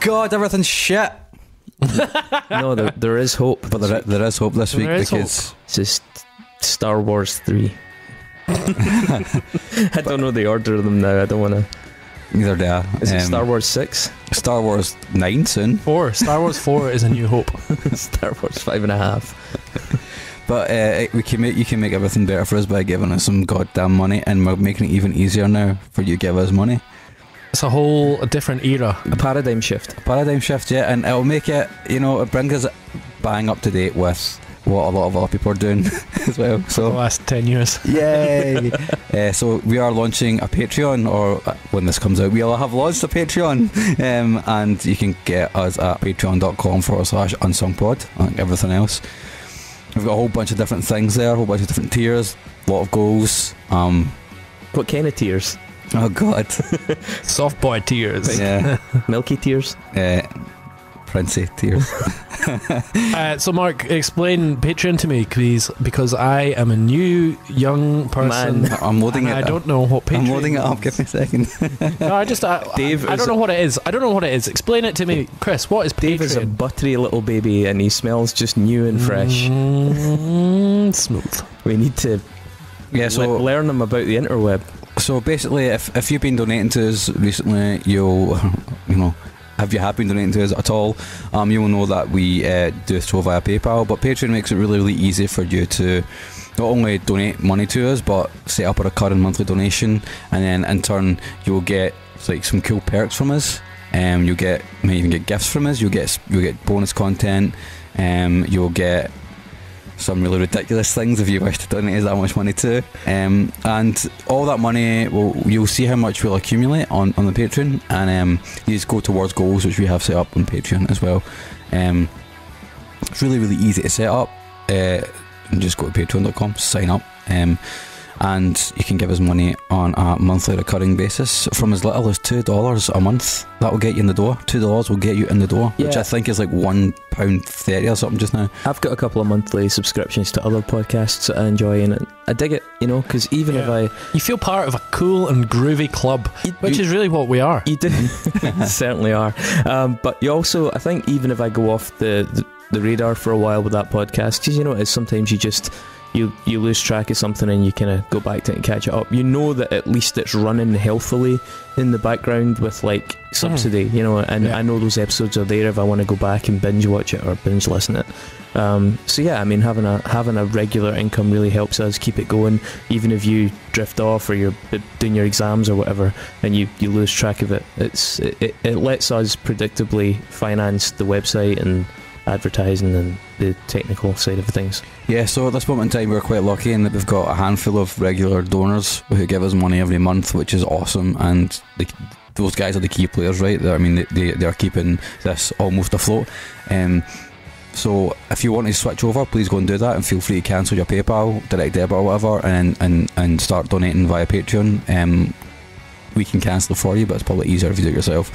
God, everything's shit. No, there is hope. But there is hope this week because it's just Star Wars 3. I don't know the order of them now. I don't want to. Neither do I. Is it Star Wars 6? Star Wars 9 soon. 4. Star Wars 4 is A New Hope. Star Wars 5.5. But you can make everything better for us by giving us some goddamn money, and we're making it even easier now for you to give us money. It's a different era. A paradigm shift. Yeah, and it'll make it, it brings us bang up to date with what a lot of other people are doing as well. So the last 10 years. Yay! So we are launching a Patreon, or when this comes out, we'll have launched a Patreon, and you can get us at patreon.com/unsungpod, like everything else. We've got a whole bunch of different things there, a whole bunch of different tiers, a lot of goals. What kind of tiers? Oh God. Soft boy tears. Yeah. Milky tears. Princey tears. So Mark, explain Patreon to me, please, because I am a new young person. Man, I'm loading it. I don't know what Patreon. I'm loading it up. Give me a second. No, Dave, I don't know what it is. I don't know what it is. Explain it to me, Chris. What is Patreon? Dave is a buttery little baby, and he smells just new and fresh. Smooth. We need to learn him about the interweb. So basically, if you've been donating to us recently, if you have been donating to us at all, you will know that we do so via PayPal, but Patreon makes it really, really easy for you to not only donate money to us, but set up a recurring monthly donation, and then in turn you'll get like some cool perks from us. Might even get gifts from us. You'll get bonus content. You'll get some really ridiculous things if you wish to donate us that much money too, and all that money you'll see how much we'll accumulate on the Patreon, and these go towards goals which we have set up on Patreon as well. It's really, really easy to set up. Just go to patreon.com, sign up, and you can give us money on a monthly recurring basis from as little as $2 a month. That will get you in the door. $2 will get you in the door, which I think is like £1.30 or something just now. I've got a couple of monthly subscriptions to other podcasts that I enjoy, and I dig it, because even if you feel part of a cool and groovy club, which is really what we are. You do. Certainly are. But you also, I think, even if I go off the radar for a while with that podcast, because it's sometimes you lose track of something and you kind of go back to it and catch it up. You know that at least it's running healthily in the background with like subsidy, and I know those episodes are there if I want to go back and binge watch it or binge listen to it. So yeah, I mean, having a regular income really helps us keep it going, even if you drift off or you're doing your exams or whatever and you lose track of it. It lets us predictably finance the website and advertising and the technical side of things. Yeah, so at this moment in time we're quite lucky in that we've got a handful of regular donors who give us money every month, which is awesome, and those guys are the key players, right? They're keeping this almost afloat. So if you want to switch over, please go and do that, and feel free to cancel your PayPal, direct debit or whatever, and start donating via Patreon. We can cancel for you, but it's probably easier if you do it yourself.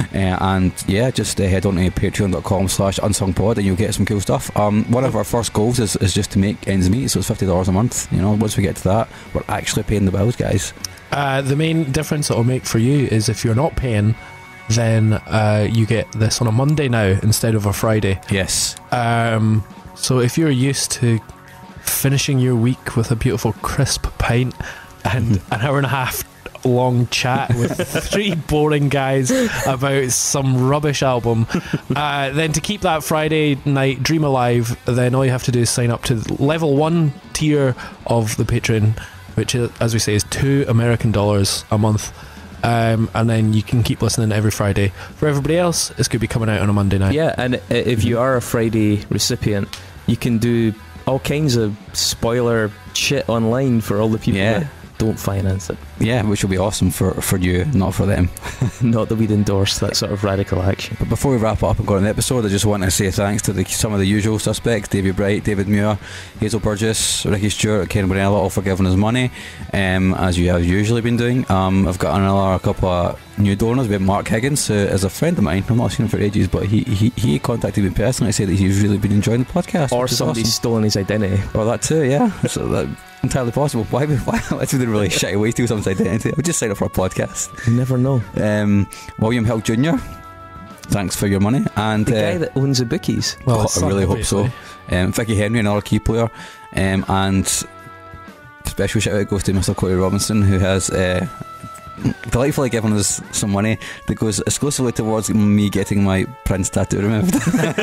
Just head on to patreon.com/unsungpod and you'll get some cool stuff. One of our first goals is just to make ends meet, so it's $50 a month. Once we get to that, we're actually paying the bills, guys. The main difference it'll make for you is if you're not paying, then you get this on a Monday now instead of a Friday. Yes. So if you're used to finishing your week with a beautiful crisp pint and an hour and a half long chat with three boring guys about some rubbish album, then to keep that Friday night dream alive, then all you have to do is sign up to the level 1 tier of the Patreon, which is, as we say, is $2 American a month, and then you can keep listening every Friday. For everybody else, it's going to be coming out on a Monday night. Yeah, and if you are a Friday recipient, you can do all kinds of spoiler shit online for all the people that don't finance it. Yeah, which will be awesome for you, not for them. Not that we'd endorse that sort of radical action. But before we wrap it up and go on the episode, I just want to say thanks to some of the usual suspects: Davey Bright, David Muir, Hazel Burgess, Ricky Stewart, Ken Bonella, all for giving us money, as you have usually been doing. I've got another couple of new donors. We have Mark Higgins, who is a friend of mine. I've not seen him for ages, but he contacted me personally to say that he's really been enjoying the podcast. Or somebody's stolen his identity. Or that too, yeah. So that entirely possible. Why that's been really shitty way to steal someone's identity. I would just sign up for a podcast. You never know. William Hill Jr., thanks for your money. And The guy that owns the bookies. Well, I really hope so. Vicky Henry, another key player, and special shout out goes to Mr. Cody Robinson, who has delightfully given us some money that goes exclusively towards me getting my Prince tattoo removed.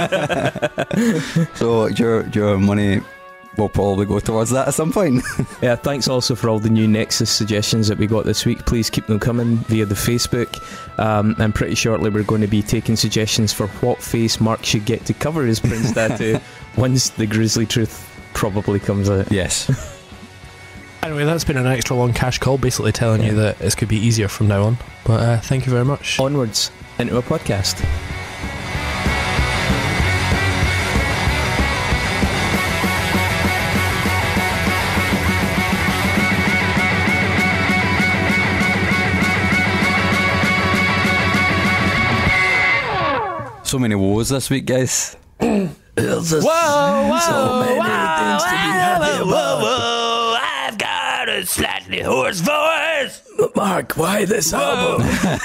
So your money will probably go towards that at some point. Yeah, thanks also for all the new Nexus suggestions that we got this week. Please keep them coming via the Facebook. And pretty shortly we're going to be taking suggestions for what face Mark should get to cover his Prince tattoo once the Grizzly Truth probably comes out. Yes. Anyway, that's been an extra long cash call, basically telling you that it could be easier from now on. But thank you very much. Onwards into a podcast. So many woes this week, guys. Whoa, so many things to be happy about. I've got a slightly hoarse voice. But Mark, why this album?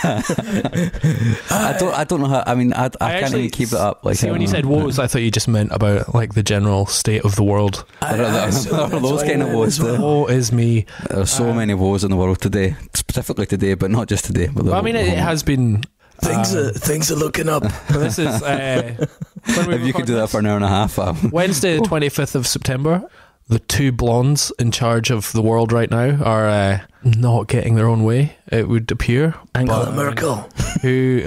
I don't know how. I mean, I can't even keep it up. Like, see, when you said woes, I thought you just meant about like the general state of the world. Those kind of woes. Woe is me. There are so many woes in the world today, specifically today, but not just today. But I mean, it has been. Things are looking up. This is if you could do that for an hour and a half. Wednesday, the 25th of September. The two blondes in charge of the world right now are not getting their own way, it would appear. Angela Merkel. Who,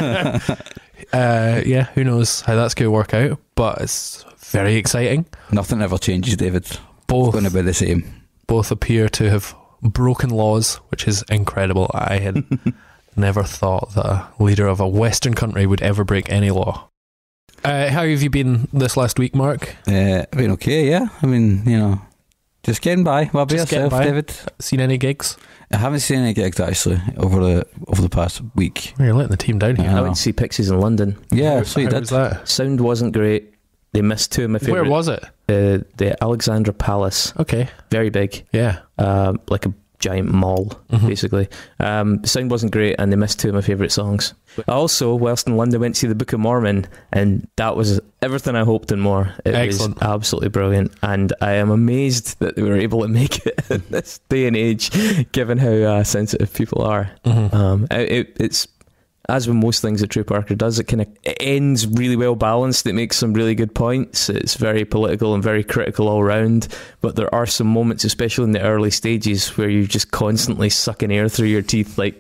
who knows how that's going to work out, but it's very exciting. Nothing ever changes, David. Both going to be the same. Both appear to have broken laws, which is incredible. I had never thought that a leader of a Western country would ever break any law. How have you been this last week, Mark? I've been okay, yeah. I mean, just getting by. What about yourself, David? Seen any gigs? I haven't seen any gigs actually over the past week. You're letting the team down here. I went to see Pixies in London. Yeah, so you did. Was that? Sound wasn't great. They missed two of my favourite. Where was it? The Alexandra Palace. Okay. Very big. Yeah. Like a giant mall, basically. Sound wasn't great, and they missed two of my favourite songs. Also, whilst in London, went to see the Book of Mormon, and that was everything I hoped and more. It Excellent. was absolutely brilliant, and I am amazed that they were able to make it in this day and age, given how sensitive people are. It's, as with most things that Trey Parker does, it ends really well balanced. It makes some really good points. It's very political and very critical all round, but there are some moments, especially in the early stages, where you're just constantly sucking air through your teeth like,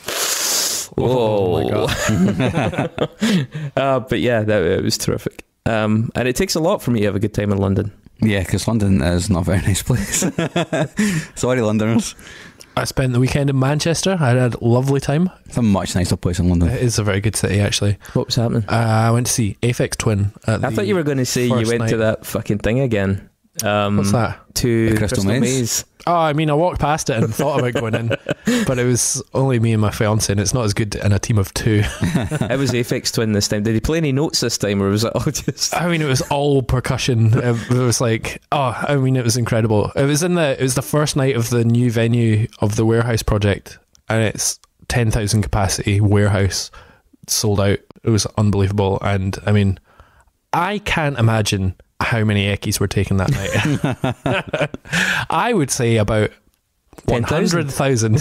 whoa. Oh my God. But yeah, it was terrific. And it takes a lot for me to have a good time in London. Yeah, because London is not a very nice place. Sorry, Londoners. I spent the weekend in Manchester. I had a lovely time. It's a much nicer place in London. It is a very good city, actually. What was happening? I went to see Aphex Twin. I thought you were going to say you went to that fucking thing again. What's that? To the Crystal Maze. Oh, I mean, I walked past it and thought about going in, but it was only me and my fiance, and it's not as good in a team of two. It was Aphex Twin this time. Did he play any notes this time, or was it all just... I mean, it was all percussion. It was like, it was incredible. It was the first night of the new venue of the Warehouse project, and it's 10,000 capacity warehouse, sold out. It was unbelievable, and I mean, I can't imagine how many Eckies were taken that night. I would say about 100,000.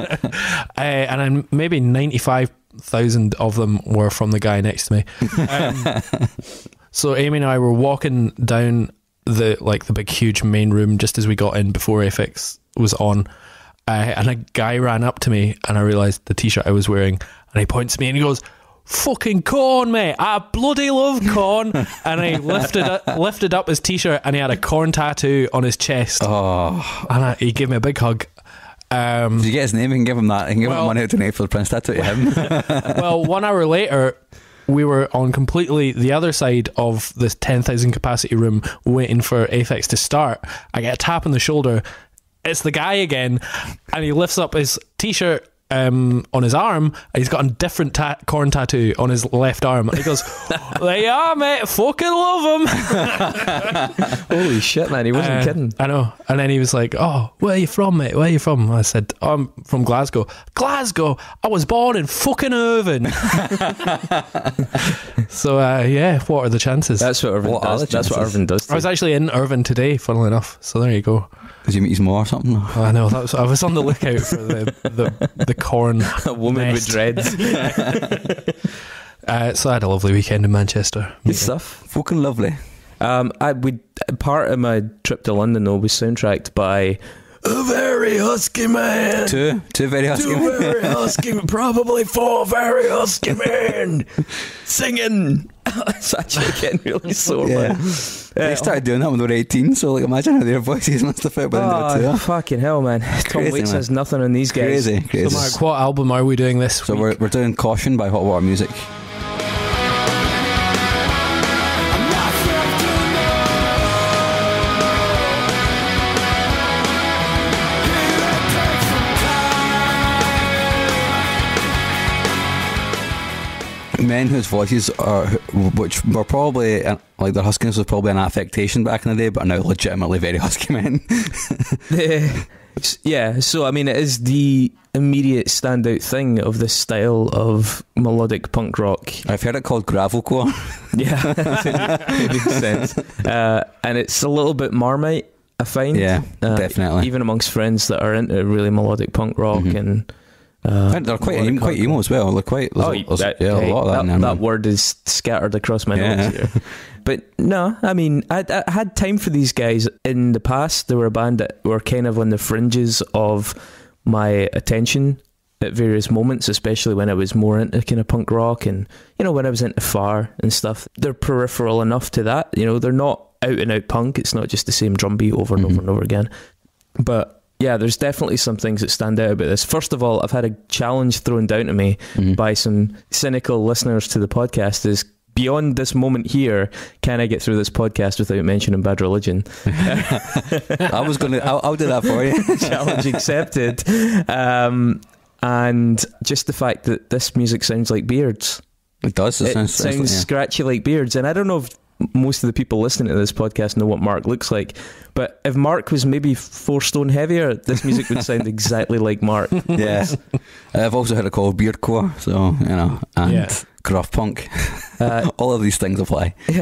And maybe 95,000 of them were from the guy next to me. So Amy and I were walking down the big huge main room just as we got in before Aphex was on, and a guy ran up to me, and I realised the t-shirt I was wearing, and he points to me and he goes, "Fucking Korn, mate! I bloody love Korn!" And I lifted up his t-shirt, and he had a Korn tattoo on his chest. Oh, and he gave me a big hug. Did you get his name? You can give him that. You can give him money to donate for the Prince tattoo to him. Well, 1 hour later, we were on completely the other side of this 10,000 capacity room, waiting for Aphex to start. I get a tap on the shoulder. It's the guy again, and he lifts up his t-shirt on his arm, and he's got a different corn tattoo on his left arm. And he goes, "There you are, mate. Fucking love him." Holy shit, man! He wasn't kidding. I know. And then he was like, "Oh, where are you from, mate? Where are you from?" I said, "Oh, I'm from Glasgow." Glasgow? I was born in fucking Irvine. So yeah, what are the chances? That's what Irvine does. That's what Irvine does. I was actually in Irvine today, funnily enough. So there you go. Did you meet his mom or something? Oh, I know. I was on the lookout for the corn. A woman nest. with dreads. So I had a lovely weekend in Manchester. Good stuff. Fucking lovely. Part of my trip to London though was soundtracked by a very husky man. Two very husky men. Very husky, probably 4 very husky men singing. It's actually getting really sore, Yeah. man. They started doing that when they were 18, so like imagine how their voices must have felt by the end of the tour. Fucking hell, man. Tom Crazy, Waits man. has nothing on these guys. Crazy. So Mark, what album are we doing this So week? we're doing Caution by Hot Water Music. Men whose voices are, which were probably like their huskiness was probably an affectation back in the day, but are now legitimately very husky men. Yeah, so I mean, it is the immediate standout thing of this style of melodic punk rock. I've heard it called gravelcore. Yeah, it makes sense. And it's a little bit Marmite, I find. Yeah, definitely. Even amongst friends that are into really melodic punk rock and. They're quite emo as well. They're quite a lot of that in there. That word is scattered across my notes here. But no, I mean, I had time for these guys in the past. They were a band that were kind of on the fringes of my attention at various moments, especially when I was more into kind of punk rock and, you know, when I was into Far and stuff. They're peripheral enough to that. You know, they're not out and out punk. It's not just the same drum beat over and over and over again. But yeah, there's definitely some things that stand out about this. First of all, I've had a challenge thrown down to me by some cynical listeners to the podcast is, beyond this moment here, can I get through this podcast without mentioning Bad Religion? I'll do that for you. Challenge accepted. And just the fact that this music sounds like Beards. It does. It sounds scratchy like Beards. And I don't know if most of the people listening to this podcast know what Mark looks like, but if Mark was maybe 4 stone heavier, this music would sound exactly like Mark. Yeah. I've also heard it called beardcore, so you know, and gruff punk. All of these things apply. Yeah.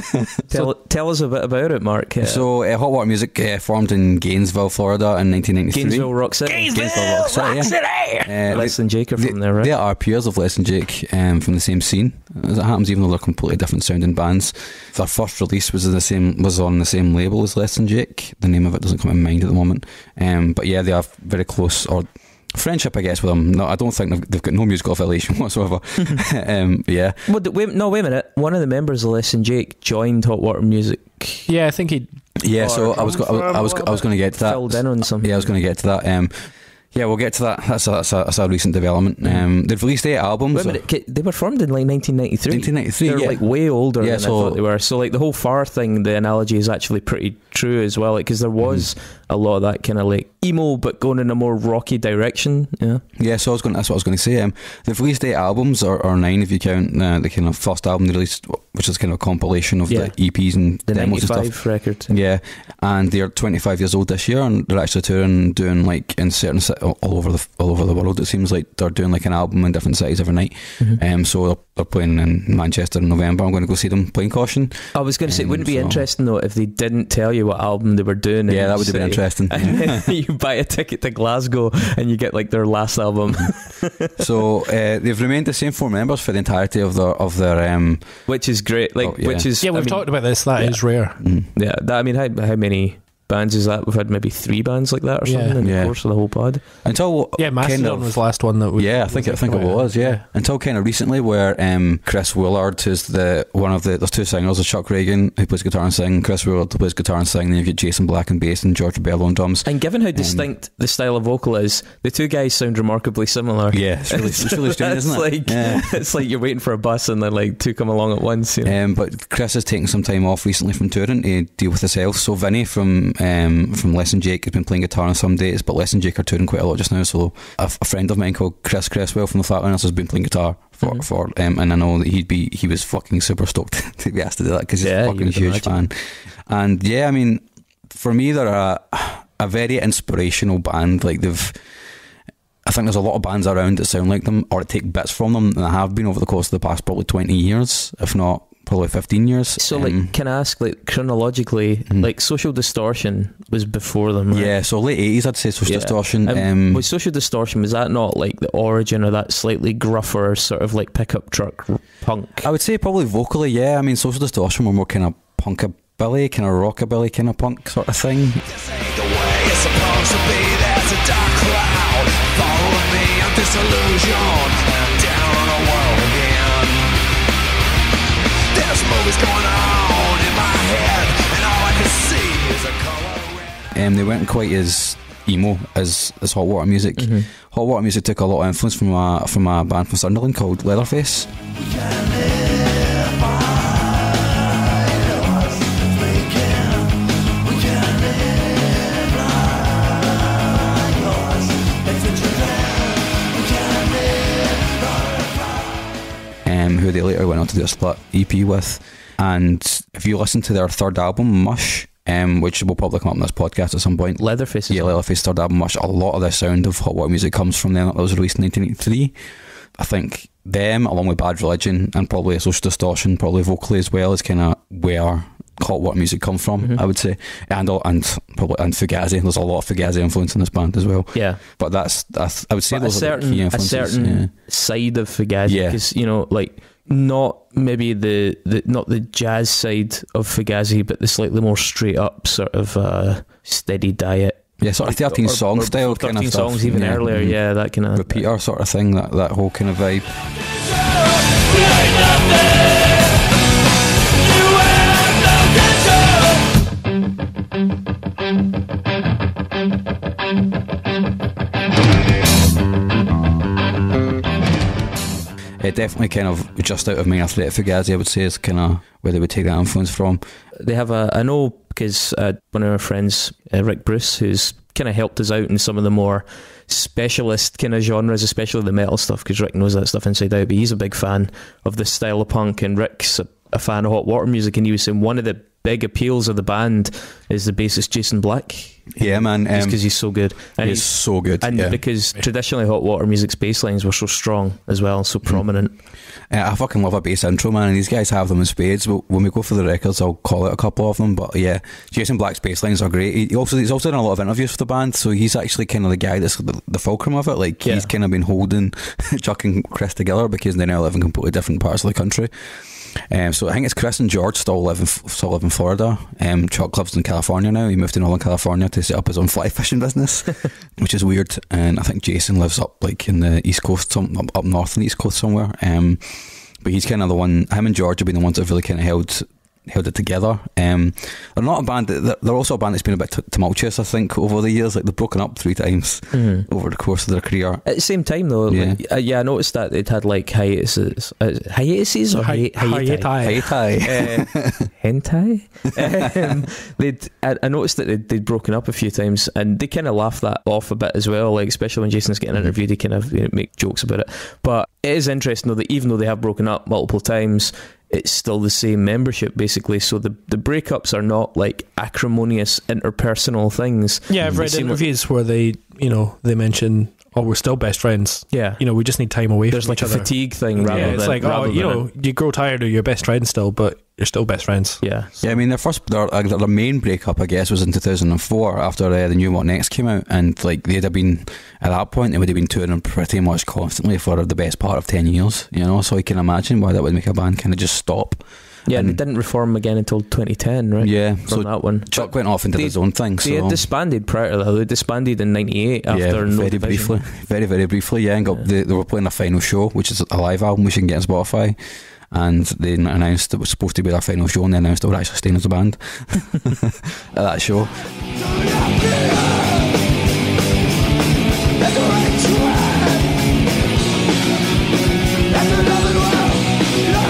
Tell us a bit about it, Mark. So Hot Water Music formed in Gainesville, Florida in 1993. Gainesville, Rock City. Rock City. Les and Jake are from there, right? They are peers of Les and Jake from the same scene, as it happens, even though they're completely different sounding bands. Their first release was on the same label as Les and Jake. The name of it doesn't come to mind at the moment. But yeah, they are very close, or friendship, I guess, with them. No, I don't think they've got no musical affiliation whatsoever. Yeah. Well, wait a minute. One of the members of Les and Jake joined Hot Water Music. Yeah, I think he. Yeah, so I was going to get to that. Filled in on something. Yeah, I was going to get to that. Yeah, we'll get to that. That's a recent development. They've released 8 albums. Wait a minute, they were formed in like 1993. 1993. They're yeah. like way older than I thought they were. So like the whole Far thing, the analogy is actually pretty true as well. Because there was a lot of that kind of like emo, but going in a more rocky direction. Yeah. Yeah. So that's what I was going to say. They've released 8 albums, or 9 if you count the kind of first album they released, which is kind of a compilation of the EPs and the demos and stuff. 95 record. Yeah, and they're 25 years old this year, and they're actually touring, doing like in certain all over the world. It seems like they're doing like an album in different cities every night. So they're playing in Manchester in November. I'm going to go see them playing Caution. I was going to say, wouldn't it be interesting though if they didn't tell you what album they were doing? Yeah, that would have been interesting. And then you buy a ticket to Glasgow and you get like their last album. So they've remained the same 4 members for the entirety of their which is great. Like, which is we've talked about this. That is rare. Yeah, I mean, how many bands is that? We've had maybe 3 bands like that or something in the course of the whole pod. Until Mastodon was the last one that we. I think it was. Yeah, until kind of recently, where Chris Willard, who's there's 2 singers, there's Chuck Reagan who plays guitar and sing, Chris Willard who plays guitar and sing, then you've got Jason Black and bass and George Bello on drums. And given how distinct the style of vocal is, the 2 guys sound remarkably similar. Yeah, it's really strange, isn't it? It's like you're waiting for a bus and then like 2 come along at once. You know? But Chris has taken some time off recently from touring to deal with his health. So Vinny from from Les and Jake has been playing guitar on some dates, but Les and Jake are touring quite a lot just now. So a friend of mine called Chris Cresswell from the Flatliners has been playing guitar for and I know that he was fucking super stoked to be asked to do that because he's a fucking huge fan. And yeah, I mean, for me, they're a very inspirational band. Like I think there's a lot of bands around that sound like them or take bits from them, and there have been over the course of the past probably 20 years, if not probably 15 years. So like, can I ask, like, chronologically, like Social Distortion was before them, right? Yeah, so late 80s I'd say Social Distortion. Was Social Distortion, was that not like the origin of that slightly gruffer sort of like pickup truck punk? I would say probably vocally, yeah. I mean, Social Distortion were more kind of punkabilly, kind of rockabilly kind of punk sort of thing. This ain't the way it's supposed to be. There's a dark cloud following me. I'm disillusioned and down on the world again. There's movies going on in my head, and all I can see is a color red. They weren't quite as emo as Hot Water Music. Hot Water Music took a lot of influence from a band from Sunderland called Leatherface. Who they later went on to do a split EP with. And if you listen to their third album, Mush, which will probably come up in this podcast at some point. Leatherface. Yeah, Leatherface's third album, Mush. A lot of the sound of Hot Water Music comes from them. That was released in 1983. I think them, along with Bad Religion and probably Social Distortion, probably vocally as well, is kind of where Hot Water Music come from, I would say, and Fugazi. There's a lot of Fugazi influence in this band as well. Yeah, but I would say those are the key influences. A certain side of Fugazi, because like not maybe not the jazz side of Fugazi, but the slightly more straight up sort of steady diet. Yeah, sort of 13 song style kind of stuff. 13 songs even earlier, yeah, that kind of repeater sort of thing. That whole kind of vibe. It definitely kind of just out of Minor Threat Fugazi, I would say, is kind of where they would take that influence from. They have I know because one of our friends, Rick Bruce, who's kind of helped us out in some of the more specialist kind of genres, especially the metal stuff, because Rick knows that stuff inside out, but he's a big fan of this style of punk, and Rick's a fan of Hot Water Music, and he was saying one of the big appeals of the band is the bassist Jason Black. Yeah, man. Just because he's so good. And he's so good. And because traditionally Hot Water Music's bass lines were so strong as well, so prominent. I fucking love a bass intro, man, and these guys have them in spades. But when we go for the records, I'll call out a couple of them. But yeah, Jason Black's bass lines are great. He's also done a lot of interviews for the band, so he's actually kind of the guy that's the fulcrum of it. Like, he's kind of been holding Chuck and Chris together because they now live in completely different parts of the country. So I think it's Chris and George still live in Florida. Chuck lives in California now. He moved to Northern California to set up his own fly fishing business, which is weird. And I think Jason lives up like in the East Coast, up north in the East Coast somewhere. But he's kind of the one. Him and George have been the ones that have really kind of held it together. They're not a band. They're also a band that's been a bit tumultuous, I think, over the years. Like, they've broken up 3 times over the course of their career. At the same time, though, I noticed that they'd had like hiatuses or hiatai. Hentai. I noticed that they'd broken up a few times, and they kind of laughed that off a bit as well. Like, especially when Jason's getting interviewed, they kind of make jokes about it. But it is interesting though that even though they have broken up multiple times, it's still the same membership basically, so the breakups are not like acrimonious interpersonal things. Yeah, I've read interviews where they mention, oh, we're still best friends. Yeah, we just need time away. There's from like each other. Fatigue thing rather than, it's like, you grow tired of your best friend still, but you're still best friends. Yeah. I mean, their main breakup, I guess, was in 2004 after the new What Next came out, and like they'd have been at that point, they would have been touring pretty much constantly for the best part of 10 years. So you can imagine why that would make a band kind of just stop. Yeah, and they didn't reform again until 2010, right? Yeah, from that one. Chuck went off into his own thing. They had disbanded prior to that. They disbanded in 98 after No very Division. Very, very briefly, and they were playing a final show, which is a live album which you can get on Spotify. And they announced it was supposed to be their final show, and they announced they were actually staying as a band at that show.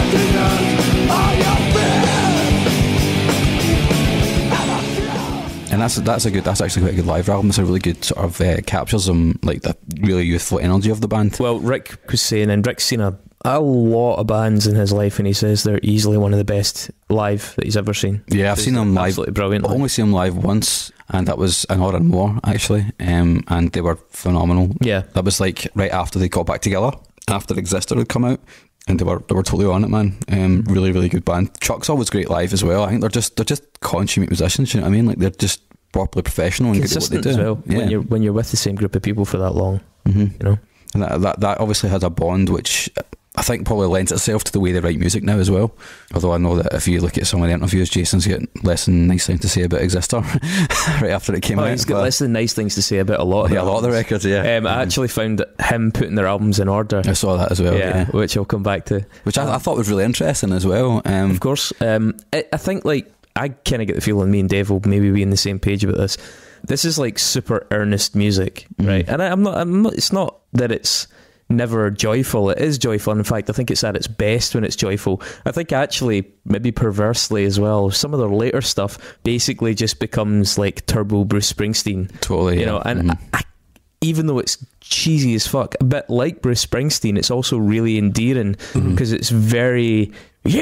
And And that's actually quite a good live album. It's a really good sort of captures them, like the really youthful energy of the band. Well, Rick was saying, and Rick's seen a lot of bands in his life, and he says they're easily one of the best live that he's ever seen. Yeah, I've seen them live. Absolutely brilliant. I've only seen them live once, and that was an Odd and More, actually, and they were phenomenal. Yeah, that was like right after they got back together, after Exister had come out, and they were totally on it, man. Really, really good band. Chuck's always great live as well. I think they're just consummate musicians. You know what I mean? Like they're just properly professional and consistent good at what they do. As well. Yeah. When you're with the same group of people for that long, you know. And that obviously has a bond which I think probably lends itself to the way they write music now as well. Although I know that if you look at some of the interviews, Jason's got less than nice things to say about Exister right after it came out. He's got less than nice things to say about a lot of the records, yeah. I actually found that him putting their albums in order. I saw that as well, yeah. Which I'll come back to. Which I thought was really interesting as well. Of course. I think, like, I kind of get the feeling me and Dave will maybe be on the same page about this. This is like super earnest music, right? And I'm not. It's not that it's never joyful. It is joyful. In fact, I think it's at its best when it's joyful. I think actually, maybe perversely as well, some of their later stuff basically just becomes like turbo Bruce Springsteen. Totally, you know. And even though it's cheesy as fuck, a bit like Bruce Springsteen, it's also really endearing because it's very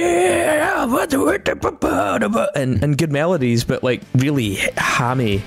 and good melodies, but like really hammy.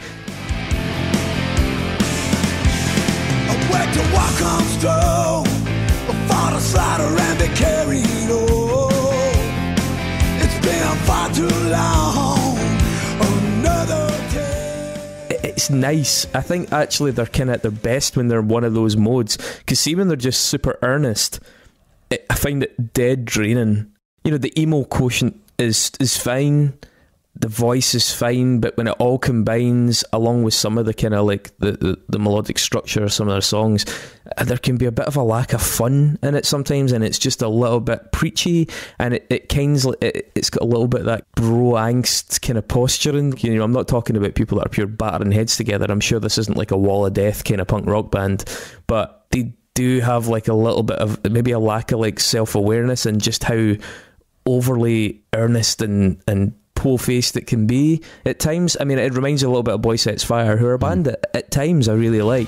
Wait till what comes through before the slaughter and be carried on. It's been far too long. Another day. It's nice. I think actually they're kind of at their best when they're one of those modes. Because see, when they're just super earnest, I find it dead draining. You know, the emo quotient is fine. The voice is fine, but when it all combines along with some of the kind of like the melodic structure of some of their songs, there can be a bit of a lack of fun in it sometimes, and it's just a little bit preachy, and it's got a little bit of that bro angst kind of posturing. You know, I'm not talking about people that are pure battering heads together. I'm sure this isn't like a Wall of Death kind of punk rock band, but they do have like a little bit of maybe a lack of like self-awareness and just how overly earnest and pole-faced it can be at times. I mean, it reminds you a little bit of Boy Sets Fire, who are a band that at times I really like.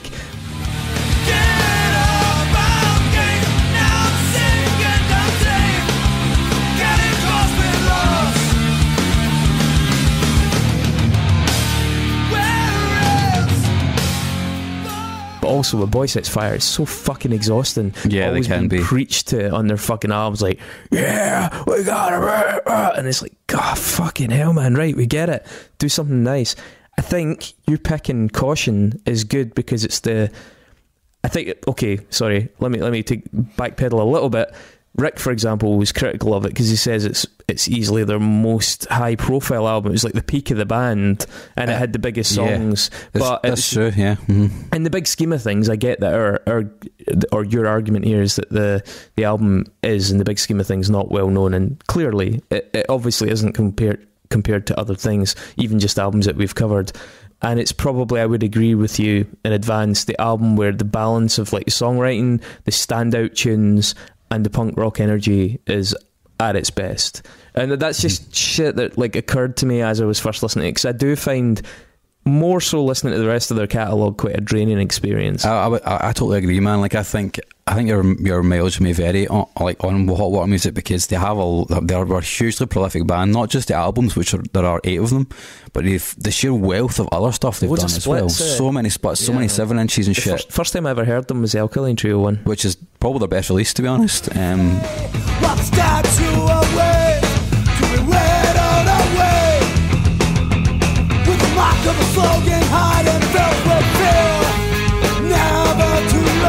But also with Boy Sets Fire, it's so fucking exhausting. Yeah, always they can be preached to on their fucking albums, like, yeah, we got it, and it's like, God, fucking hell, man, right, we get it. Do something nice. I think you picking Caution is good because it's the. I think okay, sorry, let me backpedal a little bit. Rick, for example, was critical of it because he says it's easily their most high profile album. It was like the peak of the band, and it had the biggest songs. Yeah, but that's true. Yeah. Mm-hmm. In the big scheme of things, I get that or your argument here is that the album is, in the big scheme of things, not well known, and clearly it obviously isn't compared to other things, even just albums that we've covered. And it's probably, I would agree with you in advance, the album where the balance of like the songwriting, the standout tunes, and the punk rock energy is at its best. And that's just shit that like occurred to me as I was first listening, because I do find more so listening to the rest of their catalogue quite a draining experience. I totally agree, man. Like I think your mileage may vary on Hot Water Music, because they're a hugely prolific band. Not just the albums, which there are 8 of them, but the sheer wealth of other stuff they've done as well. So many splits, so many 7 inches and shit. First time I ever heard them was the Alkaline Trio one, which is probably their best release, to be honest. What's got you away? To be read all the way. With the mark of a slogan, hide and felt with fear. Never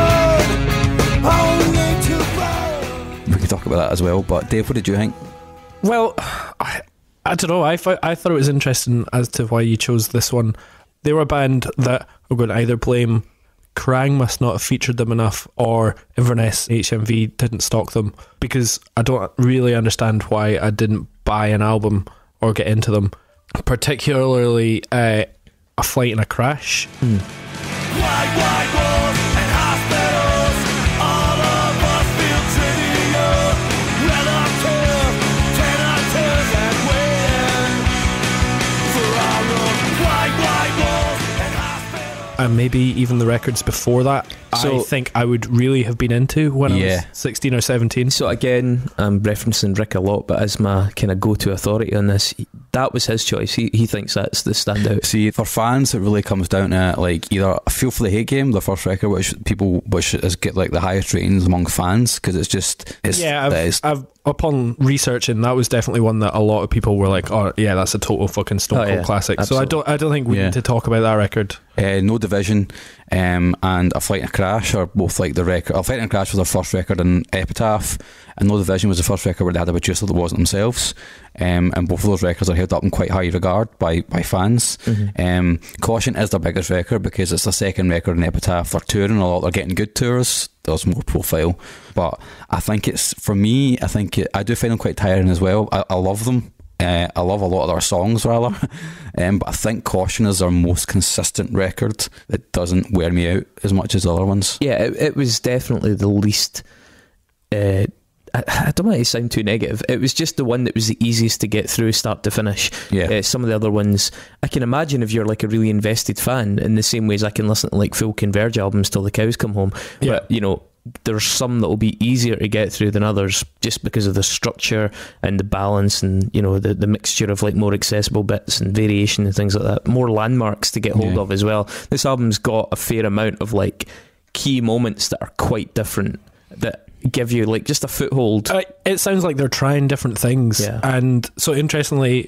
to learn, only to burn. We can talk about that as well. But Dave, what did you think? Well, I don't know. I thought it was interesting as to why you chose this one. They were a band that I'm going to either blame Kerrang must not have featured them enough, or Inverness HMV didn't stock them, because I don't really understand why I didn't buy an album or get into them, particularly A Flight and a Crash. Wide walls and hospitals, all of us feel trivial. Relative, 10 hours and waiting for our own wide and maybe even the records before that, So- I think I would really have been into when I Yeah. was 16 or 17. So again, I'm referencing Rick a lot, but as my kind of go-to authority on this, that was his choice. He thinks that's the standout. See, for fans, it really comes down to like either Feel for the Hate Game, the first record, which is get like the highest ratings among fans, because I've upon researching, that was definitely one that a lot of people were like, "Oh, yeah, that's a total fucking Stone Cold classic." Absolutely. So I don't think we need to talk about that record. No Division and A Flight and a Crash are both like the record. A Flight and a Crash was their first record in Epitaph, and No Division was the first record where they had a producer that wasn't themselves. And both of those records are held up in quite high regard by fans. Caution is their biggest record because it's the second record in Epitaph. They're touring a lot, they're getting good tours, there's more profile. But I think for me, I do find them quite tiring as well. I love them. I love a lot of their songs rather, but I think Caution is their most consistent record. It doesn't wear me out as much as the other ones. Yeah, it was definitely the least. I don't want to sound too negative. It was just the one that was the easiest to get through, start to finish. Yeah. Some of the other ones, I can imagine if you're like a really invested fan, in the same way as I can listen to like full Converge albums till the cows come home. Yeah. But there's some that will be easier to get through than others, just because of the structure and the balance, and the mixture of like more accessible bits and variation and things like that. More landmarks to get hold of as well. This album's got a fair amount of like key moments that are quite different, that give you like just a foothold. It sounds like they're trying different things. Yeah. And so interestingly,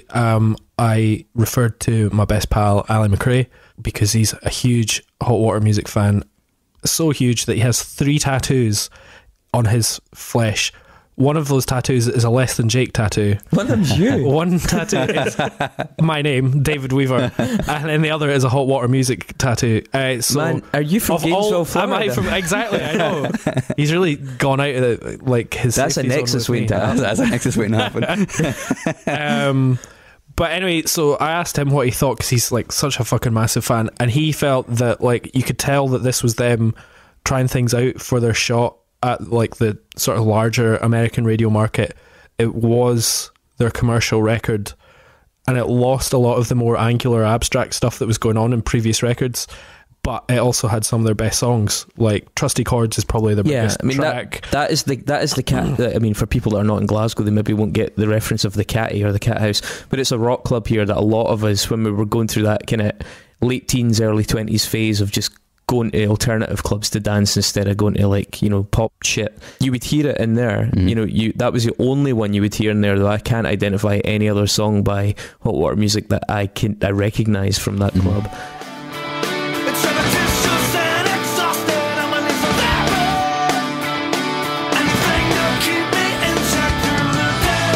I referred to my best pal Ali McRae because he's a huge Hot Water Music fan, so huge that he has 3 tattoos on his flesh. One of those tattoos is a Less Than Jake tattoo. One of them's you. One tattoo is my name, David Weaver, and then the other is a Hot Water Music tattoo. So Man, are you from Gainesville, Florida? Am I from? Exactly, I know. He's really gone out of it, like his. That's a safety zone nexus with me. waiting to happen. That's a nexus waiting to happen. But anyway, so I asked him what he thought, because he's like such a fucking massive fan, and he felt that like you could tell that this was them trying things out for their shot at like the sort of larger American radio market. It was their commercial record, and it lost a lot of the more angular, abstract stuff that was going on in previous records, but it also had some of their best songs. Like Trusty Chords is probably their biggest track. That is the cat. I mean, for people that are not in Glasgow, they maybe won't get the reference of the Catty or the Cat House, but it's a rock club here that a lot of us, when we were going through that kind of late teens, early 20s phase of just going to alternative clubs to dance instead of going to like pop shit, you would hear it in there. That was the only one you would hear in there. That I can't identify any other song by Hot Water Music that I recognise from that club. It's repetitious and exhausting. I'm a little level. Anything to keep me in check through the day.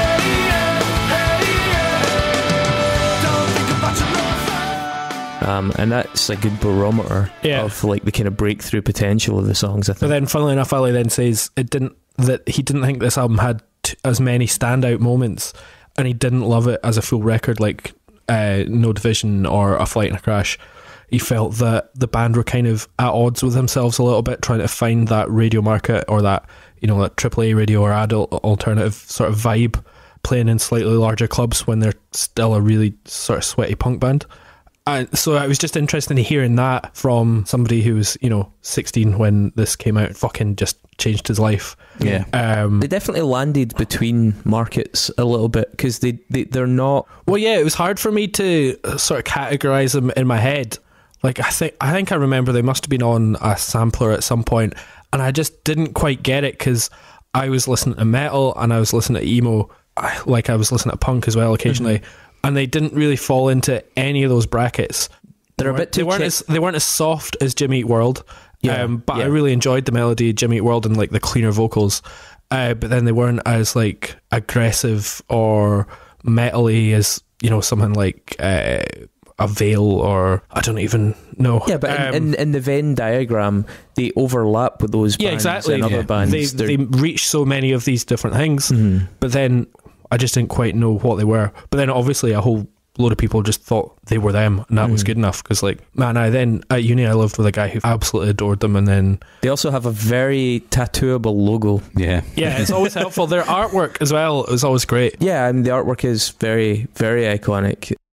Don't think about your love. And that's a good barometer of like the kind of breakthrough potential of the songs, I think. But then, funnily enough, Ali then says he didn't think this album had as many standout moments, and he didn't love it as a full record like No Division or A Flight and a Crash. He felt that the band were kind of at odds with themselves a little bit, trying to find that radio market, or that that AAA radio or adult alternative sort of vibe, playing in slightly larger clubs when they're still a really sort of sweaty punk band. And so I was just interested in hearing that from somebody who was 16 when this came out. Fucking just changed his life. Yeah. They definitely landed between markets a little bit, because they're not. Well, yeah, it was hard for me to sort of categorize them in my head. Like I think I remember they must have been on a sampler at some point, and I just didn't quite get it, because I was listening to metal and I was listening to emo, I was listening to punk as well occasionally. Mm-hmm. And they didn't really fall into any of those brackets. They're a bit too. They weren't as soft as Jimmy Eat World. But I really enjoyed the melody of Jimmy Eat World and like the cleaner vocals. But then they weren't as like aggressive or metal-y as something like a Veil, or I don't even know. Yeah, but in the Venn diagram, they overlap with those bands and other bands. They reach so many of these different things, but then I just didn't quite know what they were. But then obviously a whole load of people just thought they were them, and that was good enough, because then at uni I lived with a guy who absolutely adored them, and then they also have a very tattooable logo. Yeah, it's always helpful. Their artwork as well is always great. Yeah, and the artwork is very, very iconic.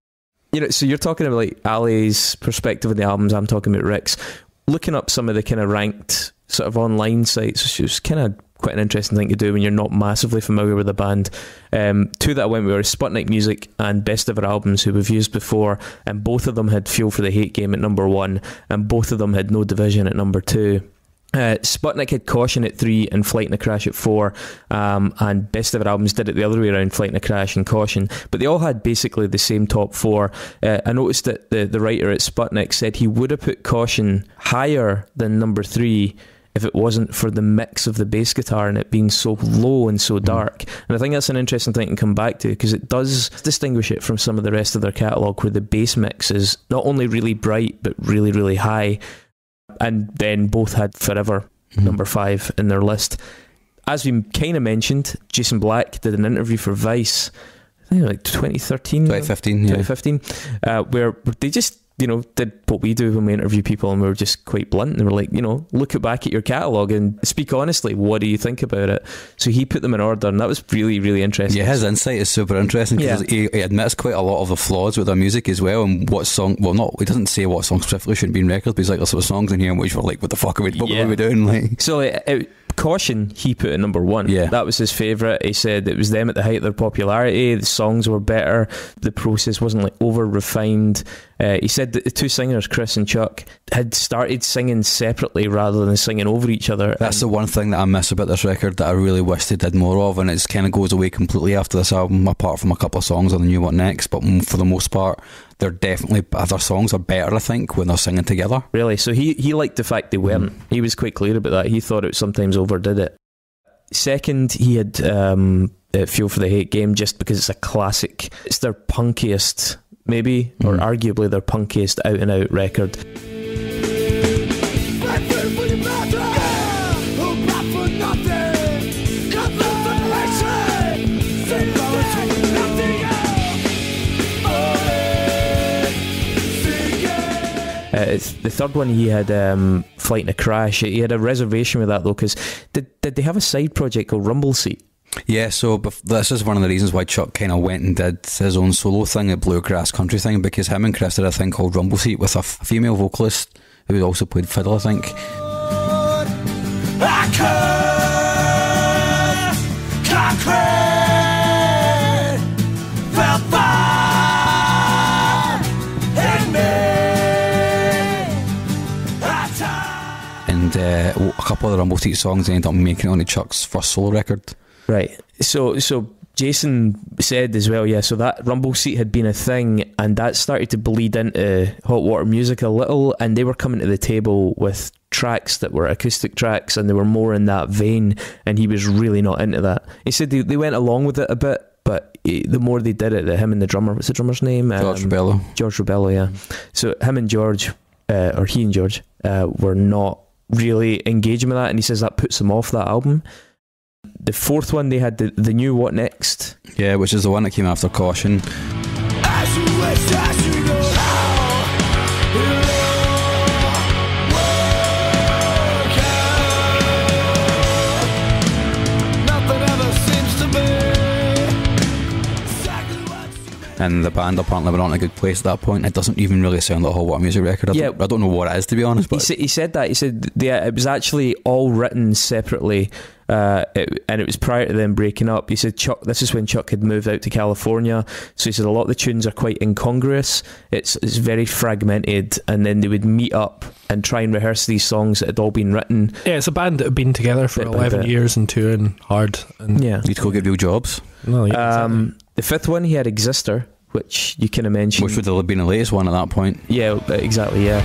You know, so you're talking about like Ali's perspective of the albums. I'm talking about Rick's. Looking up some of the kind of ranked sort of online sites, which was kind of quite an interesting thing to do when you're not massively familiar with the band. Two that I went with were Sputnik Music and Best Ever Albums, who we've used before, and both of them had Fuel for the Hate Game at number 1, and both of them had No Division at number 2. Sputnik had Caution at 3 and Flight in a Crash at 4, and Best Ever Albums did it the other way around, Flight in a Crash and Caution, but they all had basically the same top 4. I noticed that the writer at Sputnik said he would have put Caution higher than number 3 if it wasn't for the mix of the bass guitar and it being so low and so dark. And I think that's an interesting thing to come back to, because it does distinguish it from some of the rest of their catalogue, where the bass mix is not only really bright but really, really high. And then both had Forever, number 5 in their list. As we kind of mentioned, Jason Black did an interview for Vice, I think like 2015, where they just, you know, did what we do when we interview people, and we were just quite blunt, and we were like, you know, look back at your catalogue and speak honestly, what do you think about it? So he put them in order, and that was really, really interesting. Yeah, his insight is super interesting, because he admits quite a lot of the flaws with their music as well, and what song, well, not, he doesn't say what songs specifically shouldn't be in records, but he's like, there's some songs in here which were like, what the fuck are we doing? Like, so Caution, he put at number 1. Yeah. That was his favourite. He said it was them at the height of their popularity. The songs were better. The process wasn't like over refined. He said that the two singers, Chris and Chuck, had started singing separately rather than singing over each other. That's the one thing that I miss about this record that I really wish they did more of, and it kind of goes away completely after this album, apart from a couple of songs on the new What Next. But for the most part, they're definitely, their songs are better, I think, when they're singing together. Really? So he liked the fact they weren't. He was quite clear about that. He thought it sometimes overdid it. Second, he had Fuel for the Hate Game, just because it's a classic. It's their punkiest, maybe, or arguably their punkiest out-and-out record. It's the third one. He had Flight in a Crash. He had a reservation with that though, because did they have a side project called Rumble Seat? Yeah, so this is one of the reasons why Chuck kind of went and did his own solo thing, a bluegrass country thing, because him and Chris did a thing called Rumble Seat with a female vocalist who also played fiddle, I think. And a couple of the Rumble Seat songs ended up making it onto Chuck's first solo record. Right. So Jason said as well, yeah, so that Rumble Seat had been a thing, and that started to bleed into Hot Water Music a little, and they were coming to the table with tracks that were acoustic tracks, and they were more in that vein, and he was really not into that. He said they went along with it a bit, but the more they did it, him and the drummer, what's the drummer's name? George Rubello. George Rubello, yeah. So him and George, or he and George, were not really engaging with that, and he says that puts them off that album. The fourth one, they had the new What Next? Yeah, which is the one that came after Caution. As you wish, as you go nothing ever seems to be exactly what you meant. And the band apparently were not in a good place at that point. It doesn't even really sound like a Hot Water Music record. I don't know what it is, to be honest. But he said that. He said it was actually all written separately, and it was prior to them breaking up. He said this is when Chuck had moved out to California, so he said a lot of the tunes are quite incongruous. It's very fragmented, and then they would meet up and try and rehearse these songs that had all been written. Yeah, it's a band that had been together for 11 years and touring hard. And yeah, need to go get real jobs. No, yeah, exactly. The fifth one, he had Exister, which you kind of mentioned, which would have been the latest one at that point. Yeah, exactly. Yeah.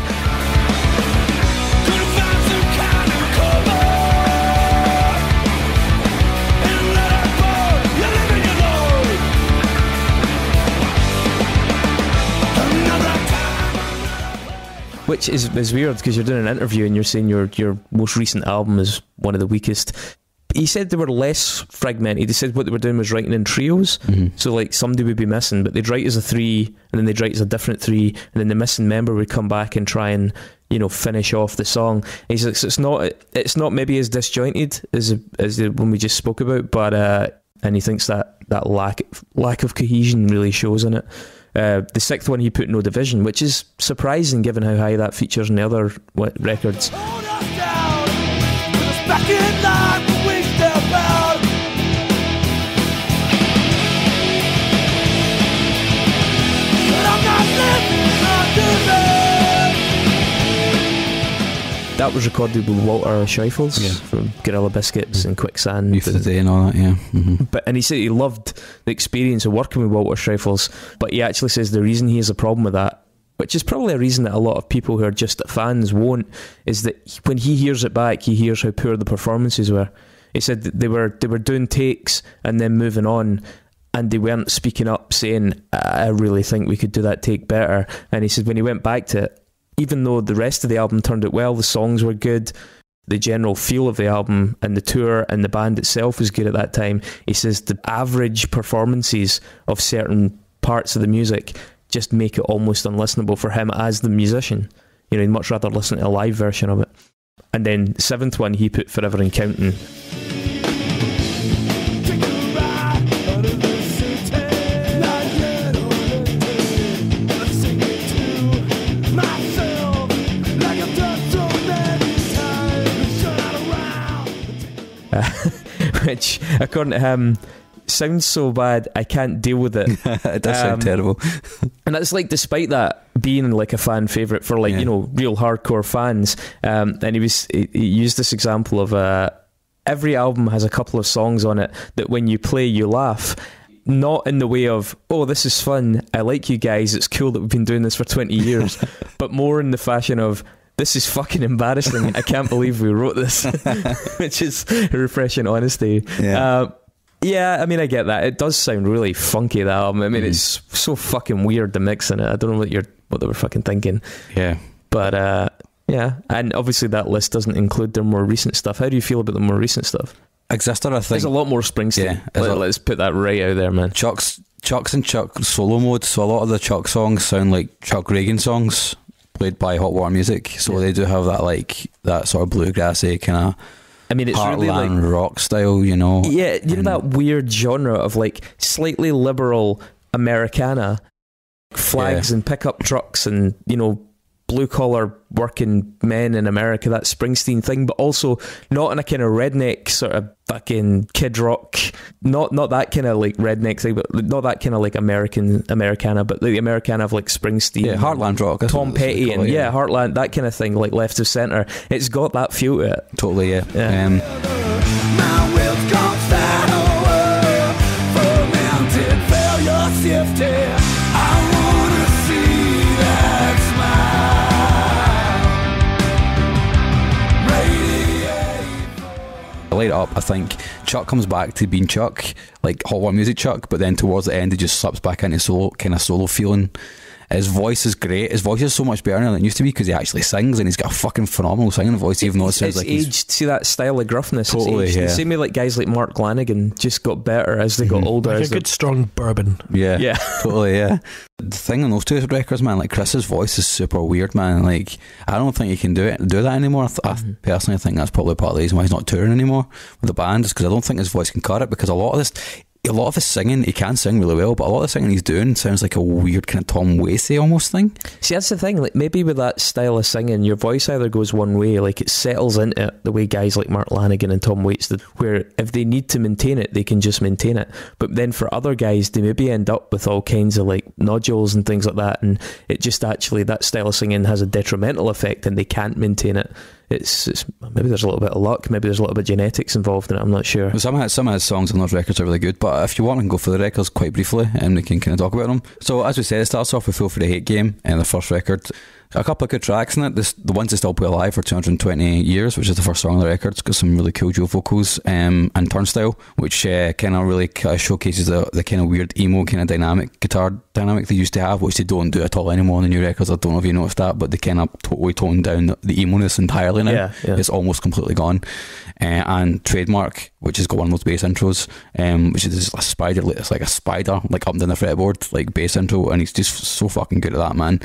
Which is weird, because you're doing an interview and you're saying your most recent album is one of the weakest. He said they were less fragmented. He said what they were doing was writing in trios. So like somebody would be missing, but they'd write as a 3, and then they'd write as a different 3, and then the missing member would come back and try and, you know, finish off the song. And he says it's not maybe as disjointed as the one we just spoke about, but and he thinks that lack of cohesion really shows in it. The sixth one he put No Division, which is surprising given how high that features in the other records. Hold us down, put us back in line when we step out. But I'm not living under that. That was recorded with Walter Scheifels from Gorilla Biscuits and Quicksand. Youth of the Day and all that, yeah. Mm-hmm. And he said he loved the experience of working with Walter Scheifels, but he actually says the reason he has a problem with that, which is probably a reason that a lot of people who are just fans won't, is that when he hears it back, he hears how poor the performances were. He said that they were doing takes and then moving on, and they weren't speaking up saying, I really think we could do that take better. And he said when he went back to it, even though the rest of the album turned out well, the songs were good, the general feel of the album and the tour and the band itself was good at that time, he says the average performances of certain parts of the music just make it almost unlistenable for him as the musician. You know, he'd much rather listen to a live version of it. And then the seventh one, he put Forever and Counting. Which, according to him, sounds so bad I can't deal with it. It does sound terrible. And that's like, despite that being like a fan favourite for like, you know, real hardcore fans. And he used this example of every album has a couple of songs on it that when you play you laugh. Not in the way of, oh, this is fun, I like you guys, it's cool that we've been doing this for 20 years, but more in the fashion of, this is fucking embarrassing, I can't believe we wrote this. Which is a refreshing honesty. Yeah, I mean, I get that. It does sound really funky, that album. I mean, it's so fucking weird, the mix in it. I don't know what they were fucking thinking. Yeah. But, yeah. And obviously that list doesn't include their more recent stuff. How do you feel about the more recent stuff? Exister, I think. There's a lot more Springsteen. Yeah, Let's put that right out there, man. Chuck's in Chuck solo mode, so a lot of the Chuck songs sound like Chuck Reagan songs played by Hot Water Music, so they do have that, like, that sort of bluegrassy kind of, I mean, it's really like rock style, you know. Yeah, you know that weird genre of like slightly liberal Americana, flags and pickup trucks and, you know, blue collar working men in America, that Springsteen thing, but also not in a kind of redneck sort of fucking Kid Rock, not that kind of like redneck thing, but not that kind of like Americana, but the Americana of like Springsteen, Heartland rock, Tom Petty, and Heartland, that kind of thing, like left of centre. It's got that feel to it. Totally, yeah. My will's gone sour, fermented failure sifted. I wanna see that smile. Light it up, I think Chuck comes back to being Chuck, like Hot Water Music Chuck, but then towards the end he just slips back into solo feeling. His voice is great. His voice is so much better than it used to be because he actually sings, and he's got a fucking phenomenal singing voice, even though it sounds like aged. he's See that style of gruffness? Totally, it's aged. yeah. The same way like guys like Mark Lanigan just got better as they got older. Like a good strong bourbon. Yeah, totally, yeah. The thing on those two records, man, like Chris's voice is super weird, man. Like, I don't think he can do that anymore. I personally think that's probably part of the reason why he's not touring anymore with the band, is because I don't think his voice can cut it, because a lot of his singing, he can sing really well, but a lot of the singing he's doing sounds like a weird kind of Tom Waitsy almost thing. See, that's the thing, like maybe with that style of singing, your voice either goes one way, like it settles into it the way guys like Mark Lanigan and Tom Waits did, where if they need to maintain it, they can just maintain it. But then for other guys, they maybe end up with all kinds of like nodules and things like that, and it just actually, that style of singing has a detrimental effect and they can't maintain it. It's maybe there's a little bit of luck, maybe there's a little bit of genetics involved in it, I'm not sure. Well, some of his songs on those records are really good, but if you want, I can go through the records quite briefly and we can kind of talk about them. So as we said, it starts off with Feel for the Hate Game, and the first record, a couple of good tracks in it. The ones that still play alive for 220 years, which is the first song on the record. It's got some really cool dual vocals, and Turnstile, which kind of really showcases the kind of weird emo kind of guitar dynamic they used to have, which they don't do at all anymore on the new records. I don't know if you noticed that, but they kind of totally toned down the emo-ness entirely now. Yeah. It's almost completely gone. And Trademark, which has got one of those bass intros, which is a spider, it's like a spider like up and down the fretboard, like bass intro, and he's just so fucking good at that, man.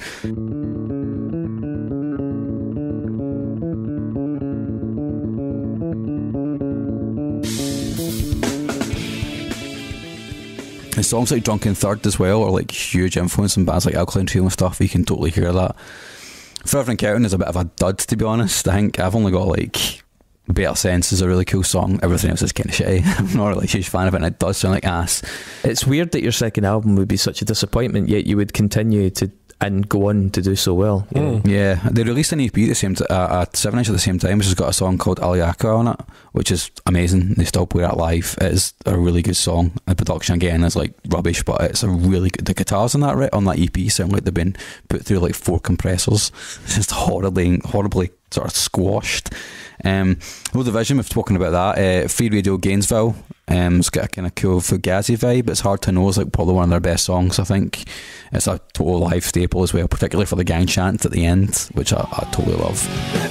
The songs like Drunken Third as well are like huge influence in bands like Alkaline Trio and stuff. You can totally hear that. Forever and Counting is a bit of a dud, to be honest. I think I've only got like Better Sense is a really cool song. Everything else is kind of shitty. I'm not really a huge fan of it, and it does sound like ass. It's weird that your second album would be such a disappointment, yet you would continue to and go on to do so well. You know? Yeah, they released an EP at the same a 7-inch at the same time, which has got a song called Aliaka on it, which is amazing. They still play it live. It is a really good song. The production again is like rubbish, but it's a really good. The guitars on that EP sound like they've been put through like 4 compressors. It's just horribly sort of squashed. Low Division, we've spoken about that. Free Radio Gainesville, it's got a kind of cool Fugazi vibe. It's hard to know. It's like probably one of their best songs, I think. It's a total live staple as well, particularly for the gang chant at the end, which I totally love.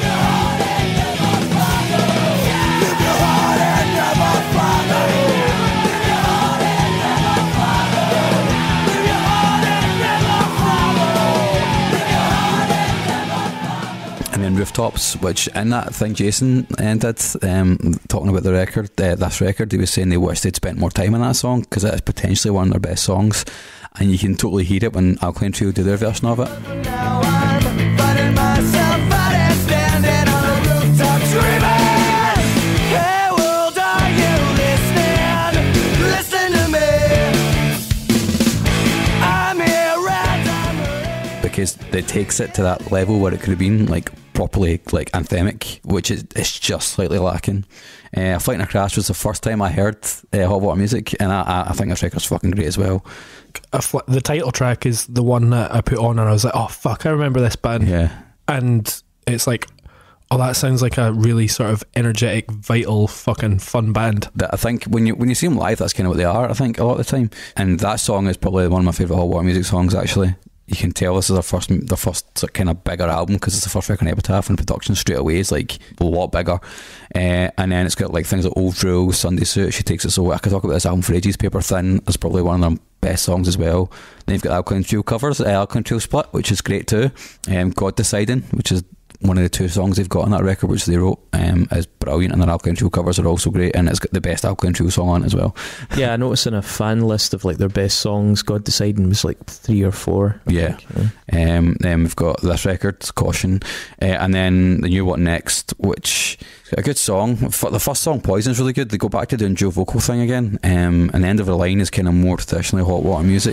And then Rooftops, which in that thing Jason did, talking about the record, this record, he was saying they wished they'd spent more time on that song because it is potentially one of their best songs, and you can totally hear it when Alkaline Trio do their version of it. Now I'm finding myself out and standing on a rooftop dreaming. Hey world, are you listening? Listen to me. I'm here and because it takes it to that level where it could have been like properly like anthemic, which is it's just slightly lacking. Flight in a Crash was the first time I heard Hot Water Music, and I think this record's fucking great as well. The title track is the one that I put on and I was like, oh fuck, I remember this band. Yeah. And it's like, oh, that sounds like a really sort of energetic, vital, fucking fun band. That I think when you see them live, that's kind of what they are, I think, a lot of the time. And that song is probably one of my favourite Hot Water Music songs, actually. You can tell this is their first kind of bigger album because it's the first record on Epitaph, and production straight away is like a lot bigger. And then it's got like things like Old Rule, Sunday Suit, She Takes It So. I could talk about this album for ages. Paper Thin is probably one of their best songs as well. Then you've got Alkaline Trio covers, Alkaline Trio Split, which is great too. God Deciding, which is one of the 2 songs they've got on that record, which they wrote, is brilliant, and their Alkaline Trio covers are also great, and it's got the best Alkaline Trio song on it as well. Yeah, I noticed in a fan list of like their best songs, God Deciding was like 3 or 4. Yeah. Then we've got this record, Caution, and then the new What Next, which is a good song. The first song, Poison's really good. They go back to doing dual vocal thing again, and the end of the line is kind of more traditionally Hot Water Music.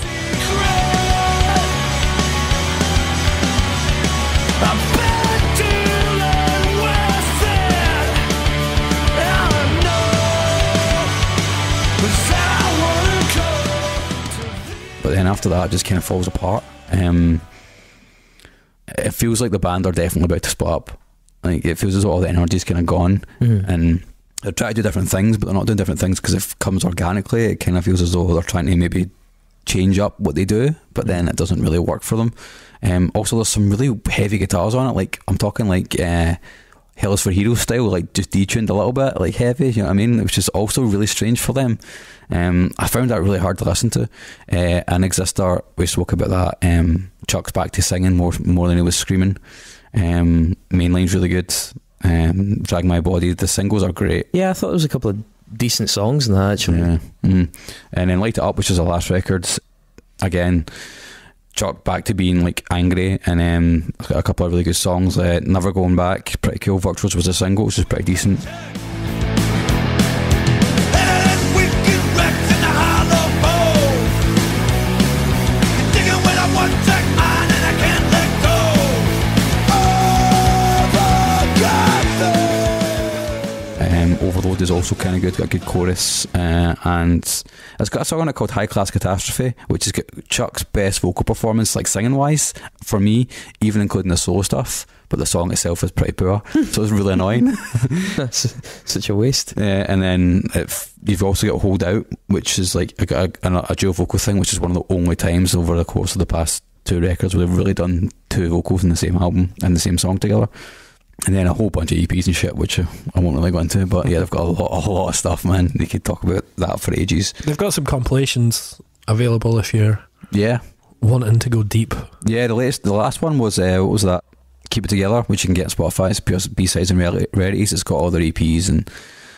But then after that it just kind of falls apart. It feels like the band are definitely about to split up. Like it feels as though all the energy's kind of gone, and they're trying to do different things, but they're not doing different things because it comes organically. It kind of feels as though they're trying to maybe change up what they do, but then it doesn't really work for them. Also there's some really heavy guitars on it, like I'm talking like Hell is for Heroes style, like just detuned a little bit, like heavy, you know what I mean, which is also really strange for them. I found that really hard to listen to. And Existor, we spoke about that. Chuck's back to singing more than he was screaming. Main line's really good. Drag My Body, the singles are great. Yeah, I thought there was a couple of decent songs in that actually. Yeah. And then Light It Up, which is the last record, again Chuck back to being like angry, and it's got a couple of really good songs. Never Going Back, pretty cool. Virtuals was a single, which is pretty decent. Overload is also kind of good, got a good chorus, and it's got a song on it called High Class Catastrophe, which has got Chuck's best vocal performance, like singing wise, for me, even including the solo stuff, but the song itself is pretty poor, so it's really annoying. That's such a waste. And then you've also got Hold Out, which is like a dual vocal thing, which is one of the only times over the course of the past 2 records where they've really done 2 vocals in the same album and the same song together. And then a whole bunch of EPs and shit, which I won't really go into, but yeah, they've got a lot of stuff, man. They could talk about that for ages. They've got some compilations available if you're wanting to go deep. Yeah, the last one was what was that? Keep It Together, which you can get on Spotify. It's pure B-sides and rarities. It's got all their EPs and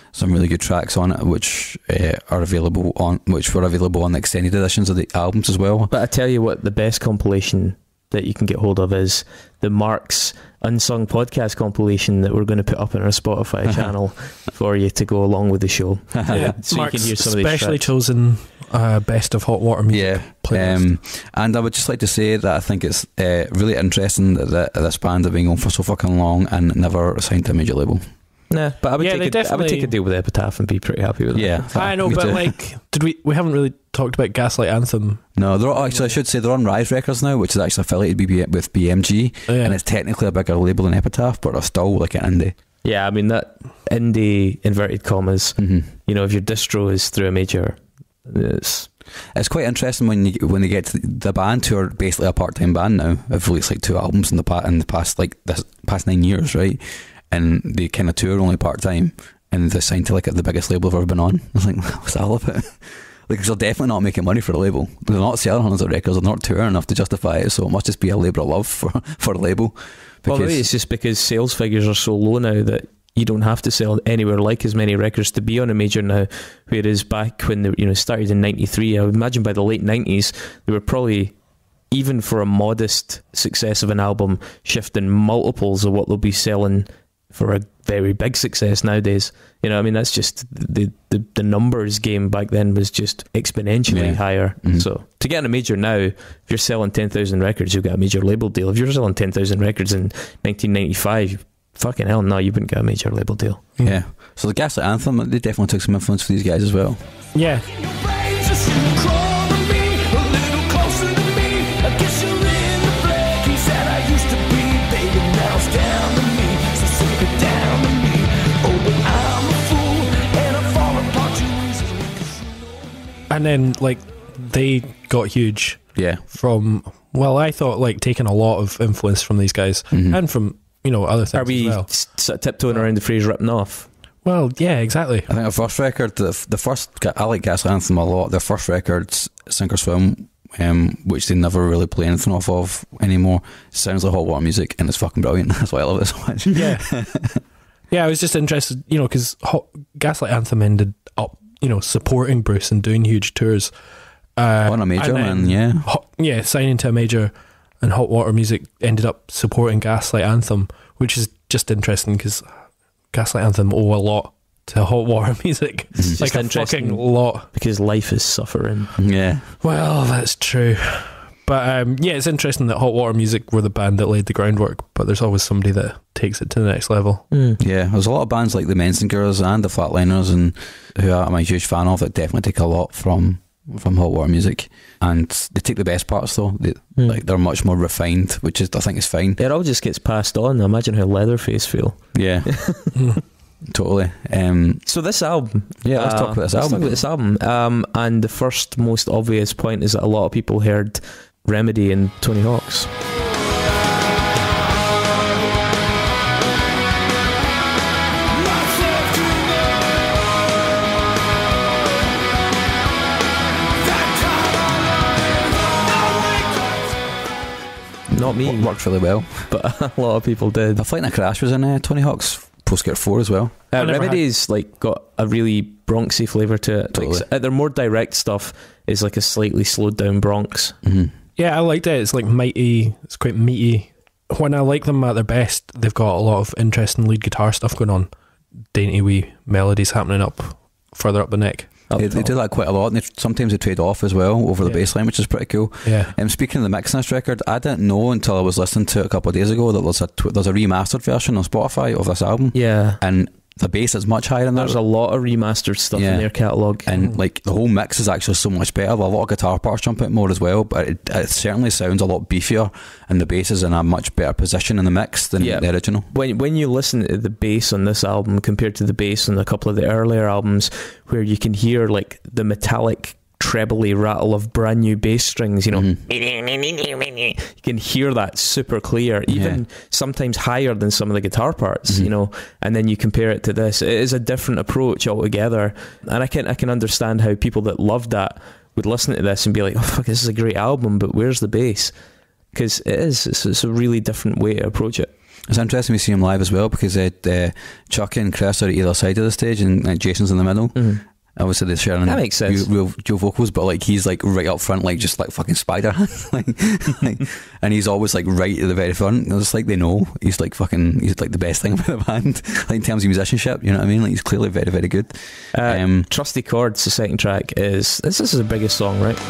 some really good tracks on it, which were available on the extended editions of the albums as well. But I tell you what, the best compilation that you can get hold of is the Mark's Unsung Podcast compilation that we're going to put up on our Spotify channel for you to go along with the show. So Mark's you can hear some of these specially tracks. chosen best of Hot Water music playlist. And I would just like to say that I think it's really interesting that this band have been going for so fucking long and never signed to a major label. Nah, but I would, I would take a deal with Epitaph and be pretty happy with it. Yeah, I know, me but too. like, we haven't really talked about Gaslight Anthem. No, I should say they're on Rise Records now, which is actually affiliated with BMG, and it's technically a bigger label than Epitaph, but they're still like an indie. Yeah, I mean, that indie, inverted commas, you know, if your distro is through a major, it's quite interesting when they get to the band, who are basically a part-time band now, have released like 2 albums in the past 9 years, right? And they kind of tour only part-time, and they signed to like the biggest label I've ever been on. I was like, what's that all about? Like, they're definitely not making money for the label. They're not selling hundreds of records. They're not touring enough to justify it. So it must just be a labour of love for the label. Well, maybe it's just because sales figures are so low now that you don't have to sell anywhere like as many records to be on a major now. Whereas back when they started in '93, I would imagine by the late '90s they were probably, even for a modest success of an album, shifting multiples of what they'll be selling for a very big success nowadays. You know, I mean, that's just the numbers game back then was just exponentially higher. So to get on a major now, if you're selling 10,000 records, you'll get a major label deal. If you're selling 10,000 records in 1995, fucking hell, no, you wouldn't get a major label deal. Yeah. So the Gaslight Anthem, they definitely took some influence for these guys as well. Yeah. And then, like, they got huge from, well, I thought, like, taking a lot of influence from these guys and from, you know, other things. Are we as well. tiptoeing around the phrase ripping off? Well, yeah, exactly. I think our first record, the first, I like Gaslight Anthem a lot. Their first record's Sink or Swim, which they never really play anything off of anymore. Sounds like Hot Water music, and it's fucking brilliant. That's why I love it so much. Yeah. Yeah, I was just interested, you know, because Gaslight Anthem ended up, you know, supporting Bruce and doing huge tours. On a major, and signing to a major, and Hot Water Music ended up supporting Gaslight Anthem, which is just interesting because Gaslight Anthem owe a lot to Hot Water Music. It's like a fucking lot. Because life is suffering. Yeah. Well, that's true. But yeah, it's interesting that Hot Water Music were the band that laid the groundwork, but there's always somebody that takes it to the next level. Yeah, there's a lot of bands like the Mensingers and the Flatliners, and who I'm a huge fan of, that definitely take a lot from Hot Water Music, and they take the best parts though. They're much more refined, which is, I think, is fine. It all just gets passed on. Imagine how Leatherface feel. Yeah. Totally. So this album, let's talk about this album. And the first most obvious point is that a lot of people heard Remedy and Tony Hawk's. Not me. Worked really well, but a lot of people did. The Flight in a Crash was in Tony Hawk's Postcard 4 as well. Remedy's like got a really Bronxy flavour to it. Totally. Like, their more direct stuff is like a slightly slowed down Bronx. Yeah, I liked it. It's like mighty. It's quite meaty. When I like them at their best, they've got a lot of interesting lead guitar stuff going on. Dainty wee melodies happening further up the neck. They do that quite a lot, and sometimes they trade off as well over the bass line, which is pretty cool. Yeah. Speaking of the mix in this record, I didn't know until I was listening to it a couple of days ago that there's a remastered version on Spotify of this album. Yeah. And the bass is much higher than that. There's a lot of remastered stuff in their catalogue. And like the whole mix is actually so much better. A lot of guitar parts jump out more as well, but it certainly sounds a lot beefier, and the bass is in a much better position in the mix than the original. When you listen to the bass on this album compared to the bass on a couple of the earlier albums, where you can hear like the metallic trebly rattle of brand new bass strings, you know, you can hear that super clear, even sometimes higher than some of the guitar parts, you know, and then you compare it to this. It is a different approach altogether, and I can understand how people that loved that would listen to this and be like, oh fuck, this is a great album, but where's the bass? Because it's a really different way to approach it. It's interesting to see him live as well, because Chuck and Chris are at either side of the stage, and like, Jason's in the middle. Mm-hmm. Obviously they're sharing That makes sense. real vocals, but like he's like right up front, like just like fucking Spider-Man. like, and he's always like right at the very front. It's like they know he's like the best thing about the band, like in terms of musicianship, you know what I mean? Like he's clearly very, very good. Trusty Chords, the second track, this is the biggest song, right?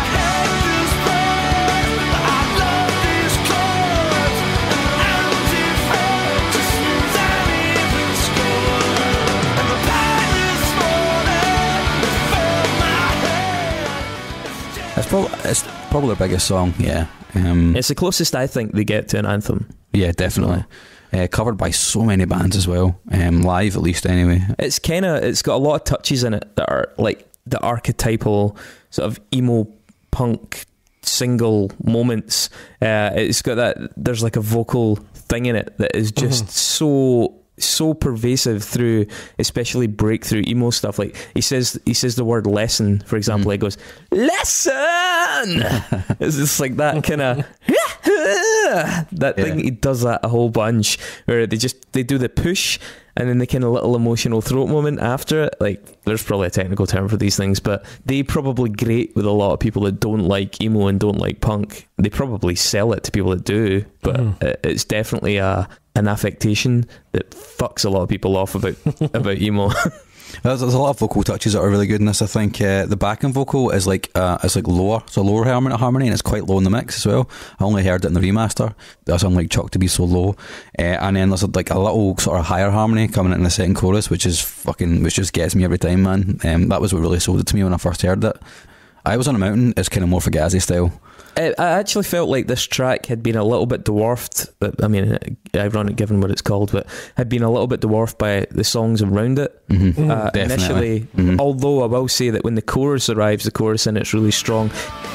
It's probably their biggest song, yeah. It's the closest I think they get to an anthem. Yeah, definitely. Covered by so many bands as well, live at least anyway. It's got a lot of touches in it that are like the archetypal sort of emo punk single moments. It's got that, there's like a vocal thing in it that is just so pervasive through especially breakthrough emo stuff. Like he says the word lesson, for example. He goes, lesson. It's just like that kind of that thing. He does that a whole bunch, where they do the push and then the kind of little emotional throat moment after it. Like there's probably a technical term for these things, but they probably grate with a lot of people that don't like emo and don't like punk. They probably sell it to people that do, but it's definitely an affectation that fucks a lot of people off about emo. There's a lot of vocal touches that are really good in this. I think the backing vocal is like lower, so lower harmony, and it's quite low in the mix as well. I only heard it in the remaster. That's unlike Chuck to be so low. And then there's like a little sort of higher harmony coming in the second chorus, which just gets me every time, man. That was what really sold it to me when I first heard it. I Was on a Mountain is kind of more Fugazi style. I actually felt like this track had been a little bit dwarfed. I mean, ironic given what it's called, but had been a little bit dwarfed by the songs around it. Initially. Although I will say that when the chorus arrives, the chorus in it's really strong.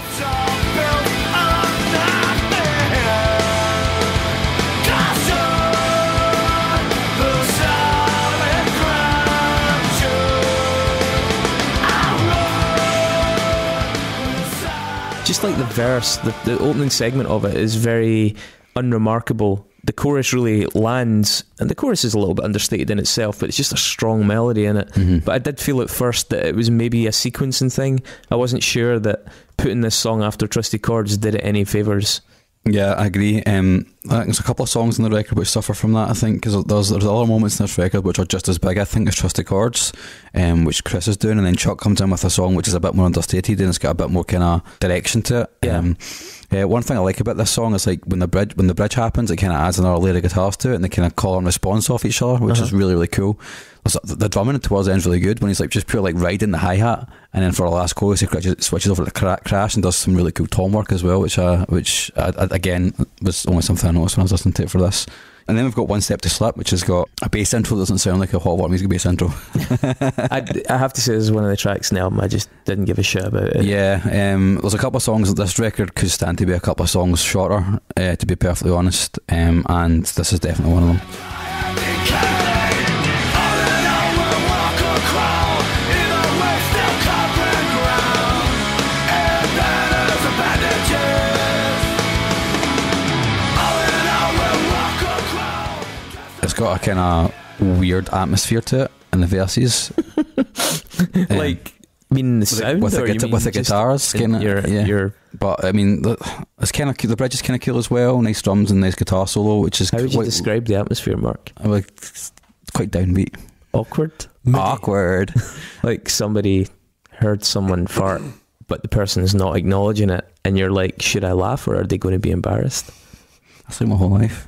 Just like the verse, the opening segment of it is very unremarkable. The chorus really lands, and the chorus is a little bit understated in itself, but it's just a strong melody in it. But I did feel at first that it was maybe a sequencing thing. I wasn't sure that putting this song after Trusty Chords did it any favours. Yeah, I agree. I think there's a couple of songs in the record which suffer from that, I think, because there's other moments in this record which are just as big, I think, as Trusty Chords, which Chris is doing, and then Chuck comes in with a song which is a bit more understated and it's got a bit more kind of direction to it. One thing I like about this song is like when the bridge happens, it kind of adds another layer of guitars to it, and they kind of call and response off each other, which is really, really cool. The drumming towards the end is really good when he's like just pure like riding the hi-hat, and then for the last chorus he switches over to crash and does some really cool tom work as well, which again was only something I noticed when I was listening to it for this. And then we've got One Step to Slip, which has got a bass intro that doesn't sound like a Hot Water Music bass intro. I have to say this is one of the tracks in the album I just didn't give a shit about it. Yeah, there's a couple of songs that this record could stand to be a couple of songs shorter, to be perfectly honest, and this is definitely one of them. It's got a kind of weird atmosphere to it in the verses. Like, I mean, the sound with the guitars, kind of. But I mean, it's kind of the bridge is kind of cool as well. Nice drums and nice guitar solo, which is. How would you describe the atmosphere, Mark? Like, it's quite downbeat. Awkward. Awkward. Like somebody heard someone fart, but the person is not acknowledging it, and you're like, should I laugh or are they going to be embarrassed? That's like my whole life.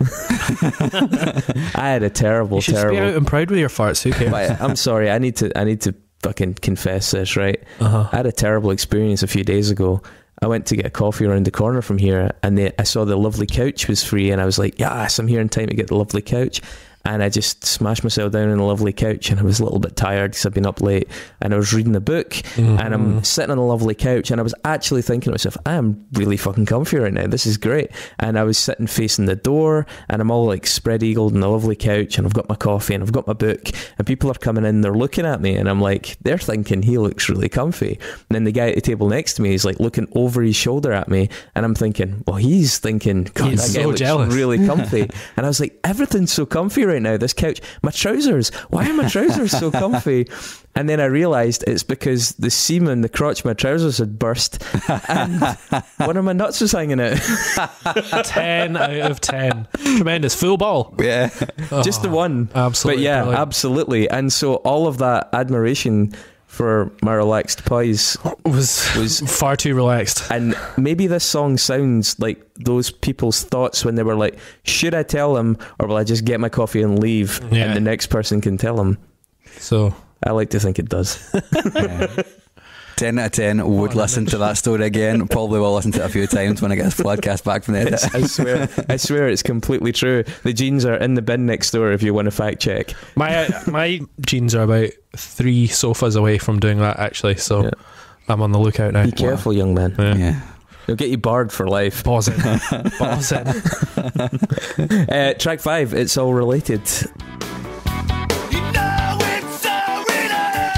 I had a terrible. You should be out and proud with your farts. Who cares? I'm sorry. I need to fucking confess this, right? I had a terrible experience a few days ago. I went to get a coffee around the corner from here, and I saw the lovely couch was free, and I was like, yes, I'm here in time to get the lovely couch. and I just smashed myself down on a lovely couch, and I was a little bit tired because I'd been up late, and I was reading a book, and I'm sitting on a lovely couch, and I was actually thinking to myself, I am really fucking comfy right now, this is great. And I was sitting facing the door, and I'm all like spread eagled on a lovely couch, and I've got my coffee and I've got my book, and people are coming in, they're looking at me, and I'm like, they're thinking he looks really comfy. And then the guy at the table next to me is like looking over his shoulder at me, and I'm thinking, well, he's thinking, God, he's that guy so looks jealous. really comfy. And I was like, everything's so comfy right now, this couch, my trousers, why are my trousers so comfy? And then I realised it's because the seam in the crotch of my trousers had burst, and one of my nuts was hanging out. 10 out of 10. Tremendous. Full ball. Yeah. Just the one. Absolutely. But yeah, brilliant. absolutely. And so all of that admiration for my relaxed pies was far too relaxed. and maybe this song sounds like those people's thoughts when they were like, should I tell him, or will I just get my coffee and leave, Yeah. and the next person can tell him? So I like to think it does. 10 out of 10 would listen to that story again. Probably will listen to it a few times when I get this podcast back from the edit. I swear it's completely true. The jeans are in the bin next door if you want to fact check. my jeans are about 3 sofas away from doing that, actually, so Yeah. I'm on the lookout now. Be careful, young man. Yeah. Yeah. It'll get you barred for life. Pause it. Pause it. Track 5, It's All Related. You know it's so related.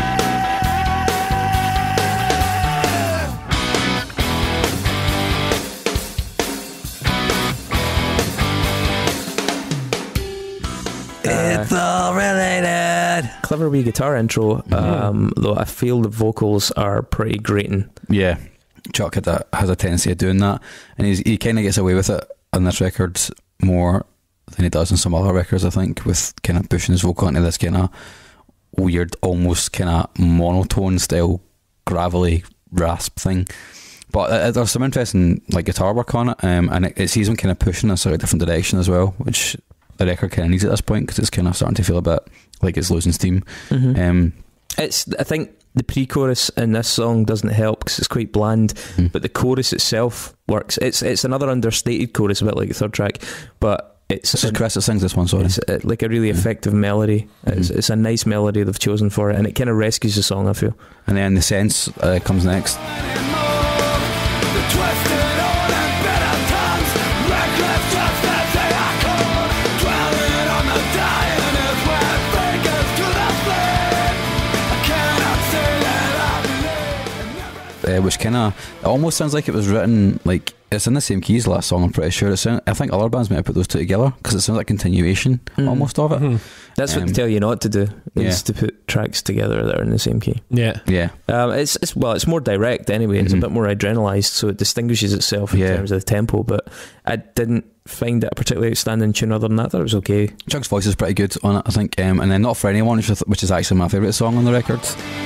It's all related. Clever wee guitar intro, though I feel the vocals are pretty grating. Yeah. Chuck has a tendency of doing that, and he kind of gets away with it on this record more than he does in some other records, I think, with kind of pushing his vocal into this kind of weird, almost kind of monotone style, gravelly rasp thing. But there's some interesting like guitar work on it, and it sees him kind of pushing in a sort of different direction as well, which the record kind of needs at this point because it's kind of starting to feel a bit like it's losing steam. It's, I think the pre-chorus in this song doesn't help because it's quite bland, but the chorus itself works. It's another understated chorus, a bit like the third track, but it's This is Chris that sings this one, sorry. It's like a really effective melody. It's a nice melody they've chosen for it, and it kind of rescues the song, I feel. And then The Sense comes next. Which kind of, it almost sounds like it was written, like, it's in the same key as the last song, I'm pretty sure. I think other bands might have put those two together, because it sounds like a continuation, almost, of it. That's what they tell you not to do, is to put tracks together that are in the same key. Yeah. Yeah. It's more direct anyway, it's a bit more adrenalized, so it distinguishes itself in terms of the tempo, but I didn't find it a particularly outstanding tune other than that. I thought it was okay. Chuck's voice is pretty good on it, I think, and then Not For Anyone, which is actually my favourite song on the record.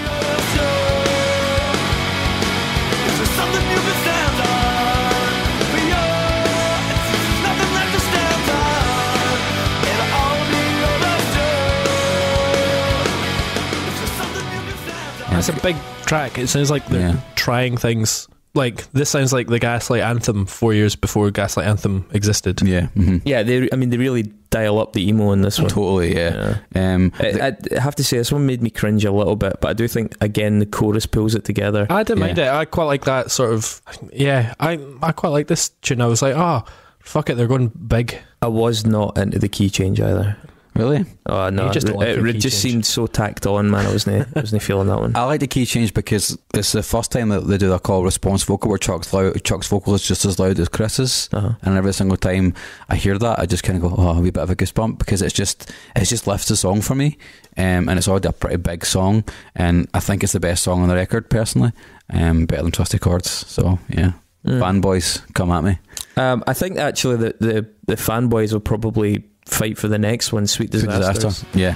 It's a big track. It sounds like they're trying things. Like, this sounds like the Gaslight Anthem 4 years before Gaslight Anthem existed. Yeah. Yeah, they really dial up the emo in this one. Totally, yeah. I have to say, this one made me cringe a little bit, but I do think, again, the chorus pulls it together. I didn't mind it. I quite like that sort of, I quite like this tune. I was like, oh, fuck it, they're going big. I was not into the key change either. Really? Oh no, You just don't like the it key just change. seemed so tacked on, man. I wasn't feeling that one. I like the key change because it's the first time that they do a call response vocal where Chuck's vocal is just as loud as Chris's, and every single time I hear that, I just kind of go, oh, a wee bit of a goosebump, because it just lifts the song for me, and it's already a pretty big song, and I think it's the best song on the record personally, better than Twisted Chords. So yeah, fanboys, come at me. I think actually that the fanboys will probably fight for the next one, Sweet Disaster. Yeah.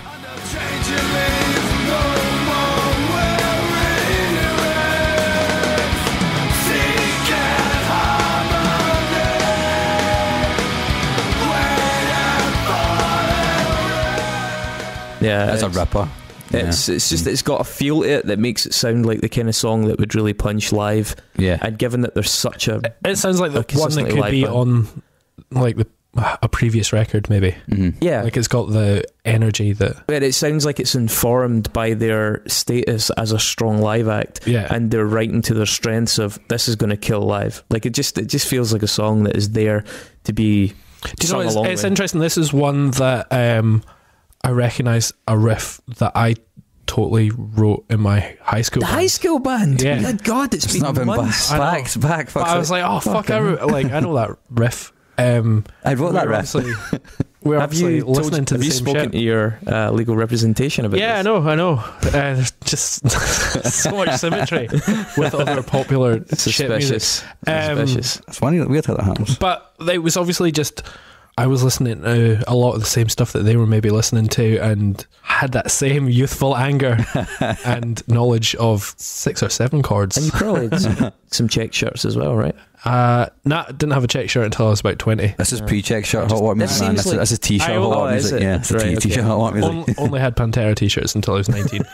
Yeah, As a ripper. It's just that it's got a feel to it that makes it sound like the kind of song that would really punch live. Yeah. And given that there's such a... It sounds like the one that consistently could live be band. on like the a previous record, maybe. Yeah. Like it's got the energy that... But it sounds like it's informed by their status as a strong live act. Yeah. And they're writing to their strengths of, this is going to kill live. Like, it just feels like a song that is there to be Do you sung know, along it's with. interesting. This is one that I recognise a riff that I totally wrote in my high school The band. high school band? Yeah. My God, it's been not been months. back. But I was like, oh fuck, I know that riff. I wrote that riff. We're Have obviously you listening to have the you same spoken shit. to your legal representation about Yeah, this? I know. There's just so much symmetry with other popular shit music. Suspicious. It's weird how that happens. But it was obviously just, I was listening to a lot of the same stuff that they were maybe listening to, and had that same youthful anger and knowledge of 6 or 7 chords. And you probably had some check shirts as well, right? Didn't have a check shirt until I was about 20. This is pre-check shirt hot water This music, man. seems like- This is t-shirt I hot will- water is music. it? Yeah, it's a Right, t-shirt okay. hot water music. Only had Pantera t-shirts until I was 19.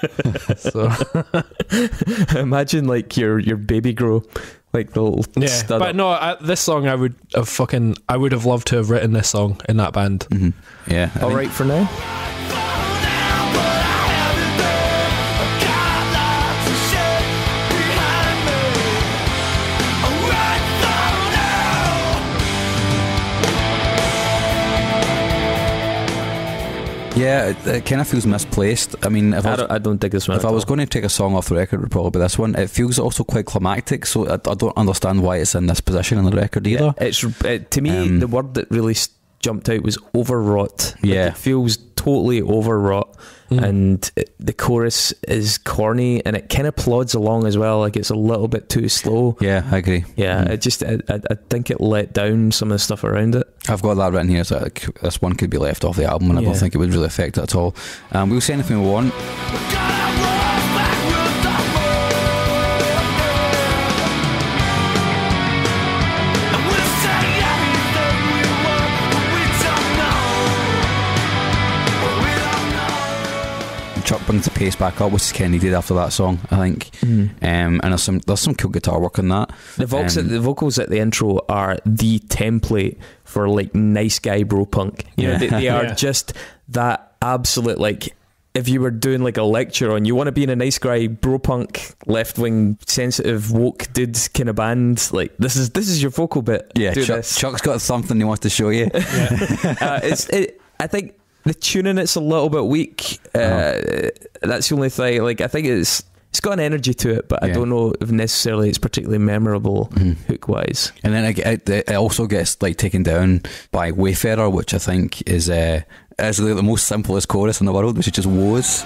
So Imagine like your baby grow, like the little stud but up. no, this song I would have loved to have written this song in that band. Yeah. I All mean, right for now. Yeah, it kind of feels misplaced. I mean, if I don't think this one. if I was going to take a song off the record, it would probably be this one. It feels also quite climactic, so I don't understand why it's in this position on the record either. It's to me the word that really jumped out was overwrought. Like, Yeah. it feels totally overwrought, and the chorus is corny, and it kind of plods along as well. Like it's a little bit too slow. Yeah, I agree. Yeah, it just I think it let down some of the stuff around it. I've got that written here, so this one could be left off the album, and I don't think it would really affect it at all. We'll say anything we want. Chuck brings the pace back up, which is kind of needed after that song, I think. And there's some cool guitar work on that. The vocals at the intro are the template for like nice guy bro punk. You know, they are just that absolute, like, if you were doing like a lecture on, you want to be in a nice guy bro punk left wing sensitive woke dude kind of band, like this is your vocal bit. Yeah, Do this. Chuck's got something he wants to show you. I think the tuning it's a little bit weak. That's the only thing. Like I think it's got an energy to it, but I don't know if necessarily it's particularly memorable hook wise. And then it also gets like taken down by Wayfarer, which I think is like the most simplest chorus in the world, which is just woes.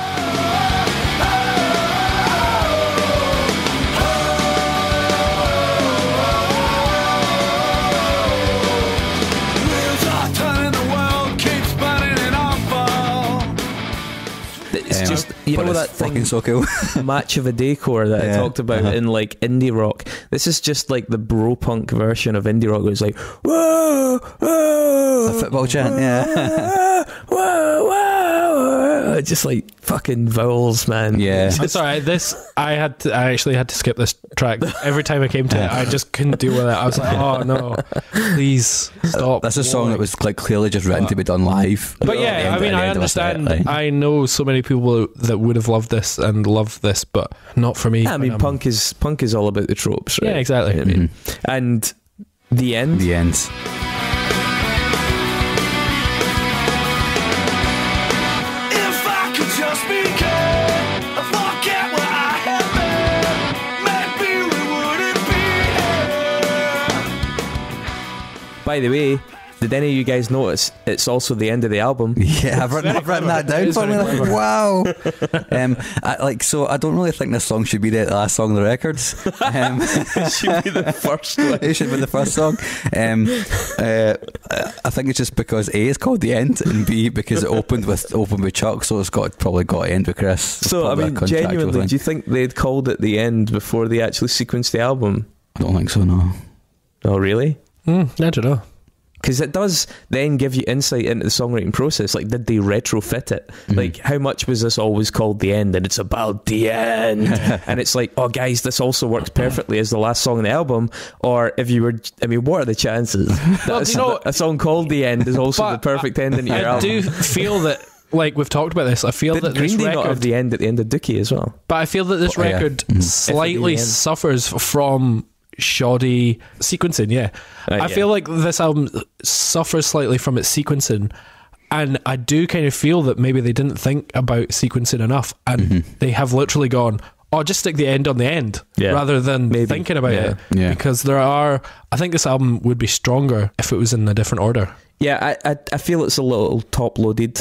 It's just, you know that thing, so cool. Match of a Decor that I talked about in like indie rock. This is just like the bro punk version of indie rock. It's like whoa, whoa, a football chant, whoa, whoa, just like fucking vowels, man. Yeah, I'm sorry. I actually had to skip this track every time I came to it. I just couldn't deal with it. I was like, oh no, please stop. That's a song that was like clearly just written to be done live. But yeah, I mean, I understand. I know so many people that would have loved this and love this, but not for me. I mean, punk is all about the tropes, right? Yeah, exactly. You know what I mean? And the end. The end. If I could just be good, forget what I have been, maybe we wouldn't be here. By the way, did any of you guys notice it's also the end of the album? Yeah, I've written that down for me. Like, wow. I don't really think this song should be the last song on the records. It should be the first one. It should be the first song. I think it's just because A, it's called The End, and B, because it opened with Chuck, so it's probably got to end with Chris. It's So, I probably a mean, contractual genuinely, thing. do you think they'd called it the end before they actually sequenced the album? I don't think so, no. Oh, really? I don't know. because it does then give you insight into the songwriting process. Like, did they retrofit it? Like, how much was this always called The End, and it's about the end? And it's like, oh guys, this also works perfectly as the last song on the album. Or if you were, I mean, what are the chances that a song called The End is also the perfect ending to your album? I do feel that, like we've talked about this, I feel that Green this Day record not have the end at the end of Dookie as well. But I feel that this record slightly suffers from shoddy sequencing. I feel like this album suffers slightly from its sequencing, and I do kind of feel that maybe they didn't think about sequencing enough, and they have literally gone, oh, just stick the end on the end, rather than thinking about it. Because I think this album would be stronger if it was in a different order. I feel it's a little top loaded.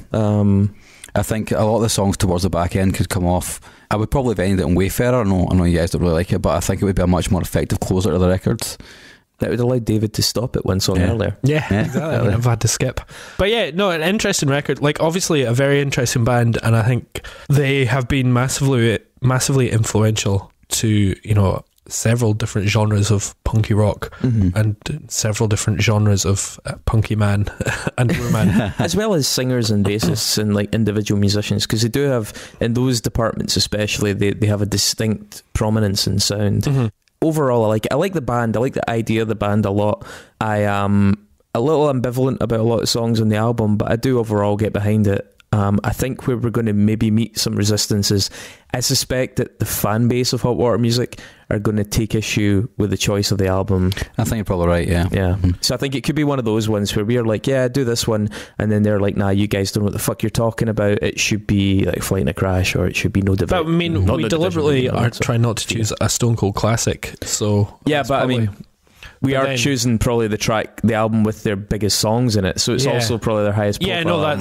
I think a lot of the songs towards the back end could come off. I would probably have ended it in Wayfarer. I know you guys don't really like it, but I think it would be a much more effective closer to the records. That would allow David to stop it one song earlier. Exactly. I would have had to skip. But an interesting record. Like, obviously a very interesting band, and I think they have been massively influential to, several different genres of punky rock and several different genres of punky man and woman, as well as singers and bassists and like individual musicians, because they do have, in those departments especially, they have a distinct prominence in sound. Overall, I like the band. I like the idea of the band a lot. I am a little ambivalent about a lot of songs on the album, but I do overall get behind it. I think where we're going to maybe meet some resistance is, I suspect that the fan base of Hot Water Music are going to take issue with the choice of the album. I think you're probably right, yeah. So I think it could be one of those ones where we're like, do this one, and then they're like, nah, you guys don't know what the fuck you're talking about. It should be like Flight in a Crash, or it should be No Division. But I mean, we deliberately are trying not to choose a Stone Cold classic, so... Yeah, but I mean... We are choosing probably the album with their biggest songs in it, so it's also probably their highest profile.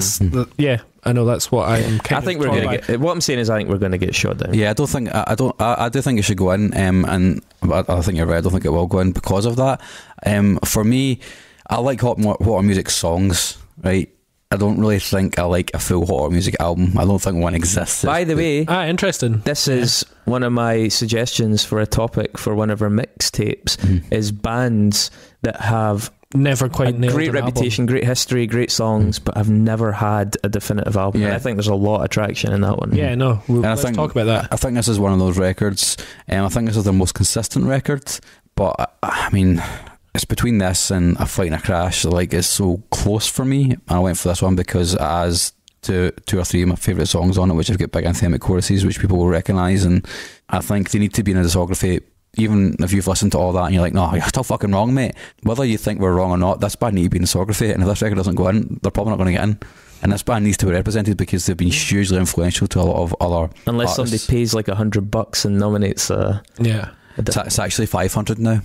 I know that's what I am. I think we're going to get. What I'm saying is, I think we're going to get shot down. Yeah, I do think it should go in, and I think you're right. I don't think it will go in because of that. For me, I like Hot Water Music songs, right? I don't really think I like a full Hot Water Music album. I don't think one exists. By the way, interesting. This is one of my suggestions for a topic for one of our mixtapes, is bands that have never quite nailed great reputation, album. Great history, great songs, but have never had a definitive album. And I think there's a lot of traction in that one. Let's talk about that. I think this is one of those records. I think this is their most consistent record, but I mean, it's between this and A Flight in a Crash. Like, it's so close for me. I went for this one because it has two or three of my favourite songs on it, which have got big anthemic choruses, which people will recognise, and I think they need to be in a discography. Even if you've listened to all that and you're like, no, you're still fucking wrong, mate. Whether you think we're wrong or not, this band needs to be in the discography, and if this record doesn't go in, they're probably not going to get in. And this band needs to be represented because they've been hugely influential to a lot of other unless artists. Somebody pays like $100 and nominates It's actually 500 now.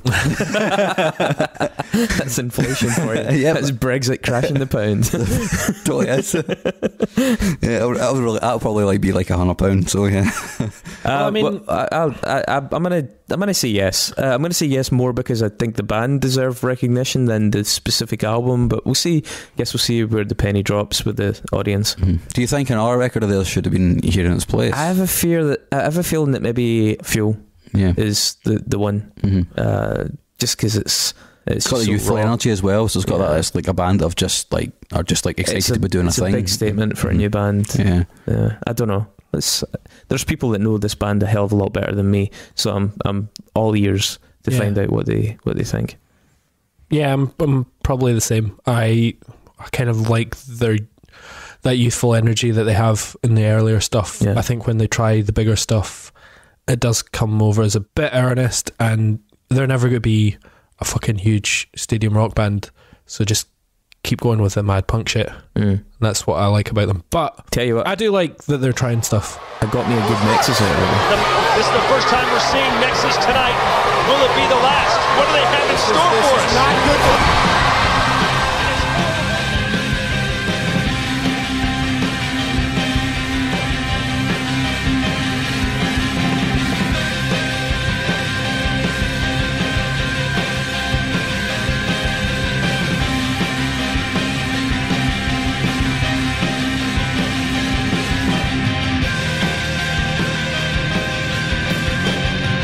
That's inflation for you. That's Brexit crashing the pound. Totally is. That'll probably be like £100. So I mean, I'm gonna say yes. I'm gonna say yes more because I think the band deserve recognition than the specific album. But we'll see. Guess we'll see where the penny drops with the audience. Do you think an R record of theirs should have been here in its place? I have a feeling that maybe Fuel is the one, just because it's got the youthful energy as well, so it's got that. It's like a band of just like excited to be doing a thing. It's a big statement for a new band. I don't know. There's people that know this band a hell of a lot better than me, so I'm all ears to find out what they think. Yeah, I'm probably the same. I kind of like that youthful energy that they have in the earlier stuff. I think when they try the bigger stuff, it does come over as a bit earnest, and they're never going to be a fucking huge stadium rock band, so just keep going with the mad punk shit. That's what I like about them. But tell you what, I do like that they're trying stuff. I got me a good Nexus out of it. This is the first time we're seeing Nexus tonight. Will it be the last? What do they have in store for us? Not good.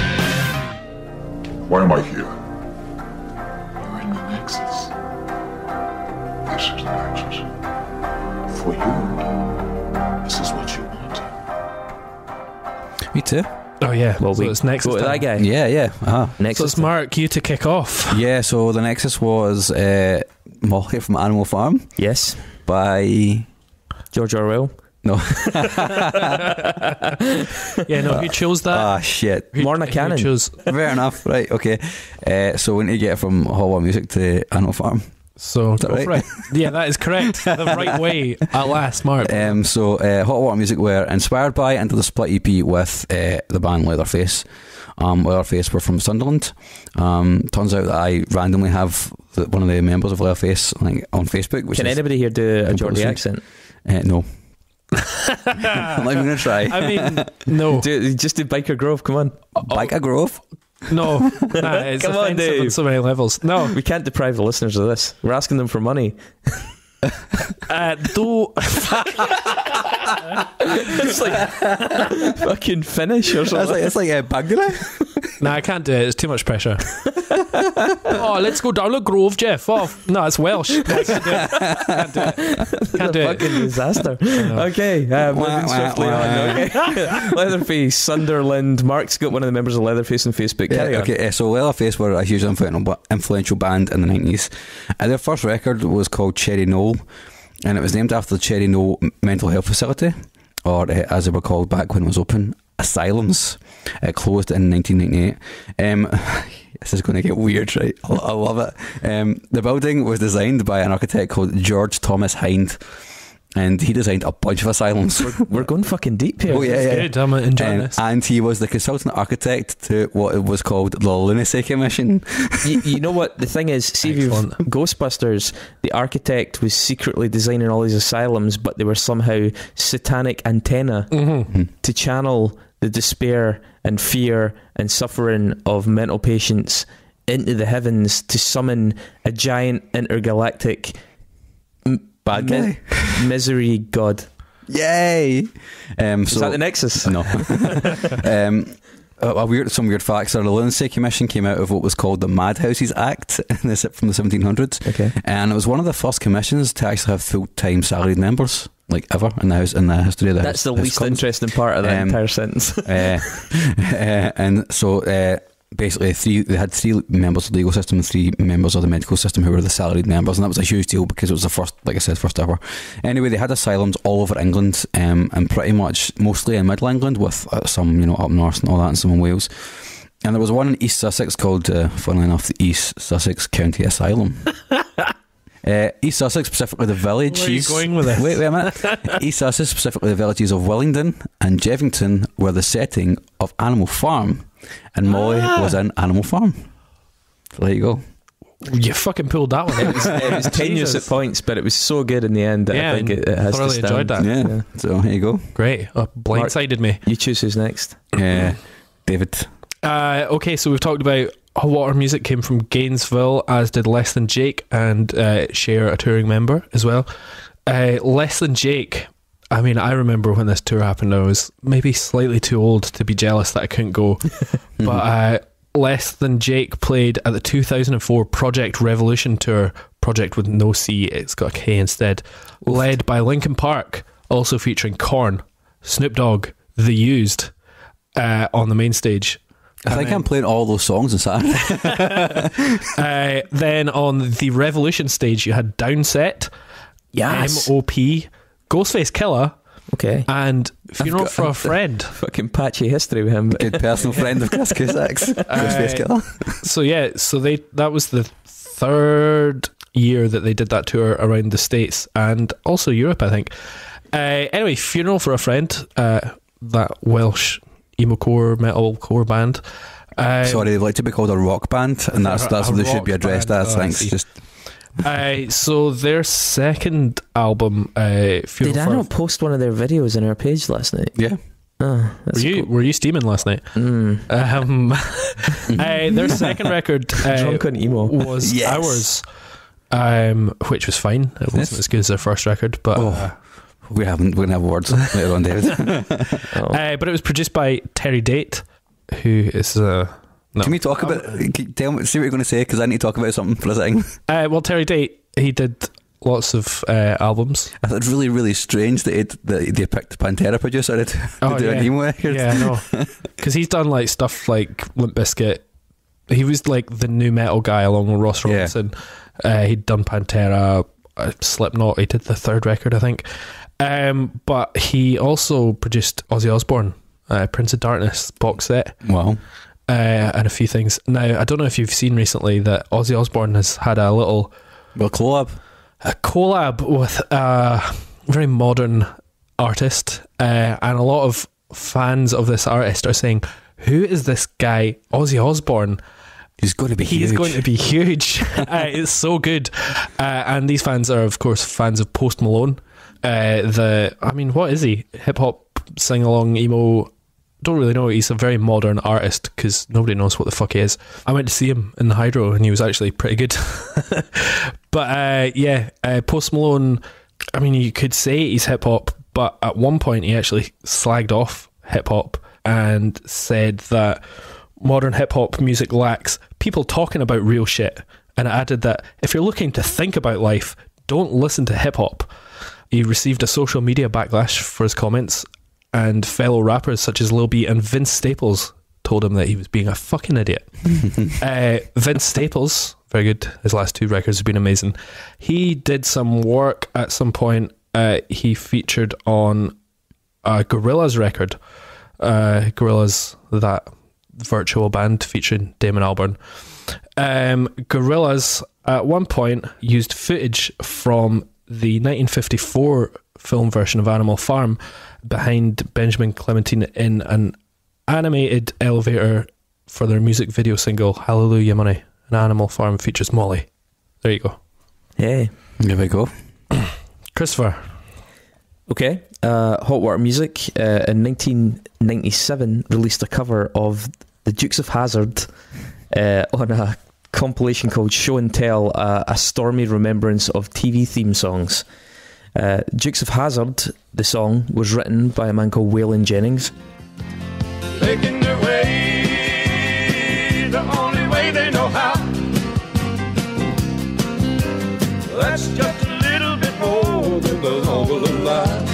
Why am I here? You're in the Nexus. beat too. Oh yeah. Well, so it's Nexus. go to that guy. Yeah. Nexus. So it's Mark, you to kick off. Yeah, so the Nexus was Molly from Animal Farm Yes. by George Orwell. no. Yeah, no, who chose that? Ah, shit. Morna Cannon. Who chose? Fair enough. Right. Okay. So we need to get from Hot Water Music to Animal Farm. So that go right? for it. Yeah, that is correct. The right way at last, Mark. So Hot Water Music were inspired by and did the split EP with the band Leatherface. Leatherface were from Sunderland. Turns out that I randomly have one of the members of Leatherface on Facebook. Can anybody here do a Geordie accent? No. I'm not even going to try. I mean, no. Just do Biker Grove, come on. Biker Grove? No. Nah, it's Come on, offensive Dave. on so many levels. No. We can't deprive the listeners of this. We're asking them for money. Do It's like fucking finish or something. It's like Bagdala. Nah, I can't do it. It's too much pressure. Oh, let's go down the Grove, Jeff. Oh, no, it's Welsh. No, I can't do it. Can't do it. Fucking disaster. Okay, moving swiftly on. Okay. Leatherface, Sunderland. Mark's got one of the members of Leatherface on Facebook. Carry on. Okay, so Leatherface were a huge influential band in the 90s. Their first record was called Cherry Knoll, and it was named after the Cherry Knoll Mental Health Facility, or as they were called back when it was open, asylums. It closed in 1998. This is going to get weird, right? I love it. The building was designed by an architect called George Thomas Hind, and he designed a bunch of asylums. We're going fucking deep here. Oh yeah, yeah. Good, I'm enjoying this. And he was the consultant architect to what was called the Lunacy Commission. You know what the thing is? See, if you've Ghostbusters, the architect was secretly designing all these asylums, but they were somehow satanic antenna to channel the despair and fear and suffering of mental patients into the heavens to summon a giant intergalactic Bad guy. Misery god. Yay! Is that the Nexus? No. Some weird facts are the Lunacy Commission came out of what was called the Madhouses Act from the 1700s. Okay. And it was one of the first commissions to actually have full-time salaried members, like ever in the history of the That's house. the least interesting part of that entire sentence. And so basically they had 3 members of the legal system and 3 members of the medical system who were the salaried members, and that was a huge deal because it was the first, like I said, first ever. Anyway, they had asylums all over England, and pretty much mostly in Middle England, with some up north and all that, and some in Wales. And there was one in East Sussex called, funnily enough, the East Sussex County Asylum. East Sussex, specifically the villages. Where are you going with this? Wait a minute. East Sussex, specifically the villages of Willingdon and Jevington, were the setting of Animal Farm, and Molly was in Animal Farm. So there you go. You fucking pulled that one. It was tenuous at points, but it was so good in the end that I think it has to thoroughly stand. enjoyed that. Yeah. So here you go. Great. Blindsided me. You choose who's next. David. Okay, so we've talked about Hot Water Music came from Gainesville, as did Less Than Jake, and Cher, a touring member as well. Less Than Jake, I mean, I remember when this tour happened, I was maybe slightly too old to be jealous that I couldn't go. But Less Than Jake played at the 2004 Project Revolution tour, project with no C, it's got a K instead, led by Linkin Park, also featuring Korn, Snoop Dogg, The Used on the main stage. I think I'm playing all those songs on Saturday. Then on the Revolution stage, you had Downset, Yes. MOP, Ghostface Killer, Okay. and Funeral for a Friend. Fucking patchy history with him. Good personal friend of Chris Cusack's. Ghostface Killer. So yeah, that was the 3rd year that they did that tour around the States and also Europe, I think. Anyway, Funeral for a Friend, that Welsh emo-core, metal-core band. Sorry, they'd like to be called a rock band, and that's what they should be addressed as. Thanks. Just so their second album, Did I not post one of their videos on our page last night? yeah. Oh, Were you steaming last night? Their second record Drunk on emo was Yes. Ours, which was fine. It wasn't as good as their first record, but we're gonna have words later on, David. but it was produced by Terry Date, who is no. Can we talk about? Tell me, see what you're going to say, because I need to talk about something for a second. Well, Terry Date, he did lots of albums. I thought it really, really strange that they picked Pantera producer to do an emo record. Yeah, I know. Because he's done like stuff like Limp Bizkit. He was like the new metal guy along with Ross Robinson. He'd done Pantera, Slipknot. He did the third record, I think. But he also produced Ozzy Osbourne, Prince of Darkness box set. Wow. And a few things. Now, I don't know if you've seen recently that Ozzy Osbourne has had a collab with a very modern artist, and a lot of fans of this artist are saying, who is this guy, Ozzy Osbourne? He's going to be huge. He's going to be huge. It's so good. And these fans are, of course, fans of Post Malone. What is he? Hip-hop, sing-along, emo. Don't really know. He's a very modern artist because nobody knows what the fuck he is. I went to see him in the Hydro and he was actually pretty good. But Post Malone, I mean, you could say he's hip-hop, but at one point he actually slagged off hip-hop and said that modern hip-hop music lacks people talking about real shit, and added that if you're looking to think about life, don't listen to hip-hop. He received a social media backlash for his comments, and fellow rappers such as Lil B and Vince Staples told him that he was being a fucking idiot. Vince Staples, very good, his last 2 records have been amazing. He did some work at some point. He featured on a Gorillaz record. Gorillaz, that virtual band featuring Damon Albarn. Gorillaz at one point used footage from the 1954 film version of Animal Farm behind Benjamin Clementine in an animated elevator for their music video single Hallelujah Money. An Animal Farm features Molly. There you go. Hey, there we go. Christopher. Okay, Hot Water Music in 1997 released a cover of the Dukes of Hazzard on a compilation called Show and Tell, a stormy remembrance of TV theme songs. Dukes of Hazzard, the song, was written by a man called Waylon Jennings. Making their way the only way they know how. That's just a little bit more than the novel of life.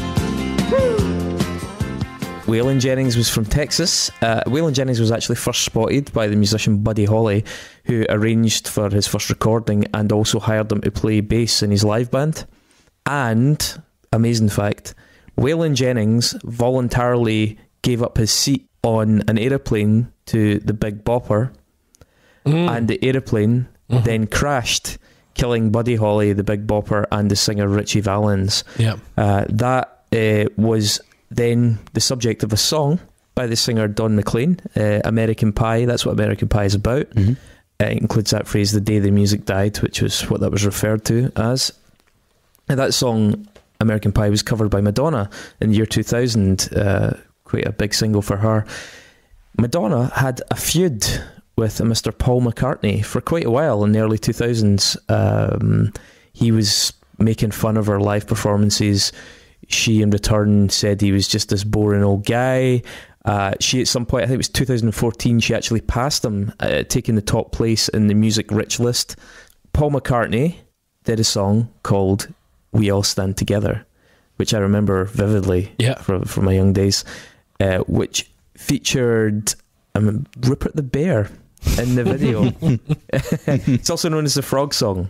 Waylon Jennings was from Texas. Waylon Jennings was actually first spotted by the musician Buddy Holly, who arranged for his first recording and also hired him to play bass in his live band. And, amazing fact, Waylon Jennings voluntarily gave up his seat on an aeroplane to the Big Bopper, and the aeroplane then crashed, killing Buddy Holly, the Big Bopper, and the singer Richie Valens. Yeah. That was then the subject of a song by the singer Don McLean, American Pie. That's what American Pie is about. It includes that phrase, the day the music died, which was what that was referred to as. And that song, American Pie, was covered by Madonna in the year 2000, quite a big single for her. Madonna had a feud with a Mr. Paul McCartney for quite a while in the early 2000s. He was making fun of her live performances. She, in return, said he was just this boring old guy. She, at some point, I think it was 2014, she actually passed him, taking the top place in the Music Rich list. Paul McCartney did a song called We All Stand Together, which I remember vividly from my young days, which featured Rupert the Bear in the video. It's also known as the Frog Song.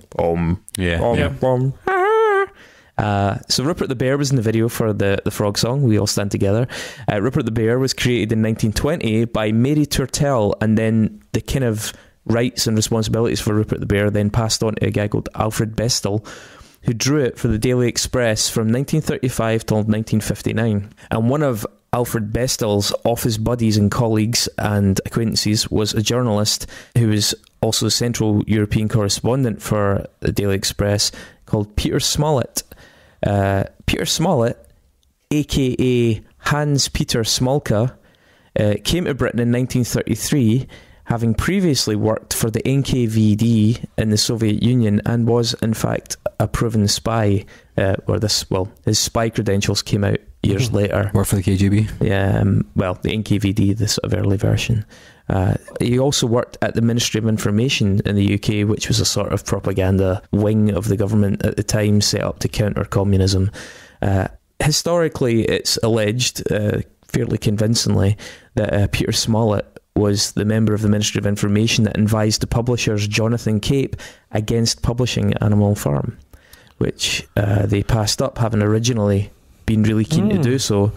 So Rupert the Bear was in the video for the Frog Song, We All Stand Together. Rupert the Bear was created in 1920 by Mary Tourtel, and then the kind of rights and responsibilities for Rupert the Bear then passed on to a guy called Alfred Bestel, who drew it for the Daily Express from 1935 till 1959. And one of Alfred Bestel's office buddies and colleagues and acquaintances was a journalist who was also the Central European correspondent for the Daily Express, called Peter Smollett. Peter Smollett, aka Hans Peter Smolka, came to Britain in 1933, having previously worked for the NKVD in the Soviet Union, and was in fact a proven spy, his spy credentials came out years later. Worked for the KGB. Yeah, well, the NKVD, the sort of early version. He also worked at the Ministry of Information in the UK, which was a sort of propaganda wing of the government at the time, set up to counter communism. Historically, it's alleged, fairly convincingly, that Peter Smollett was the member of the Ministry of Information that advised the publishers Jonathan Cape against publishing Animal Farm, which they passed up, having originally been really keen to do so.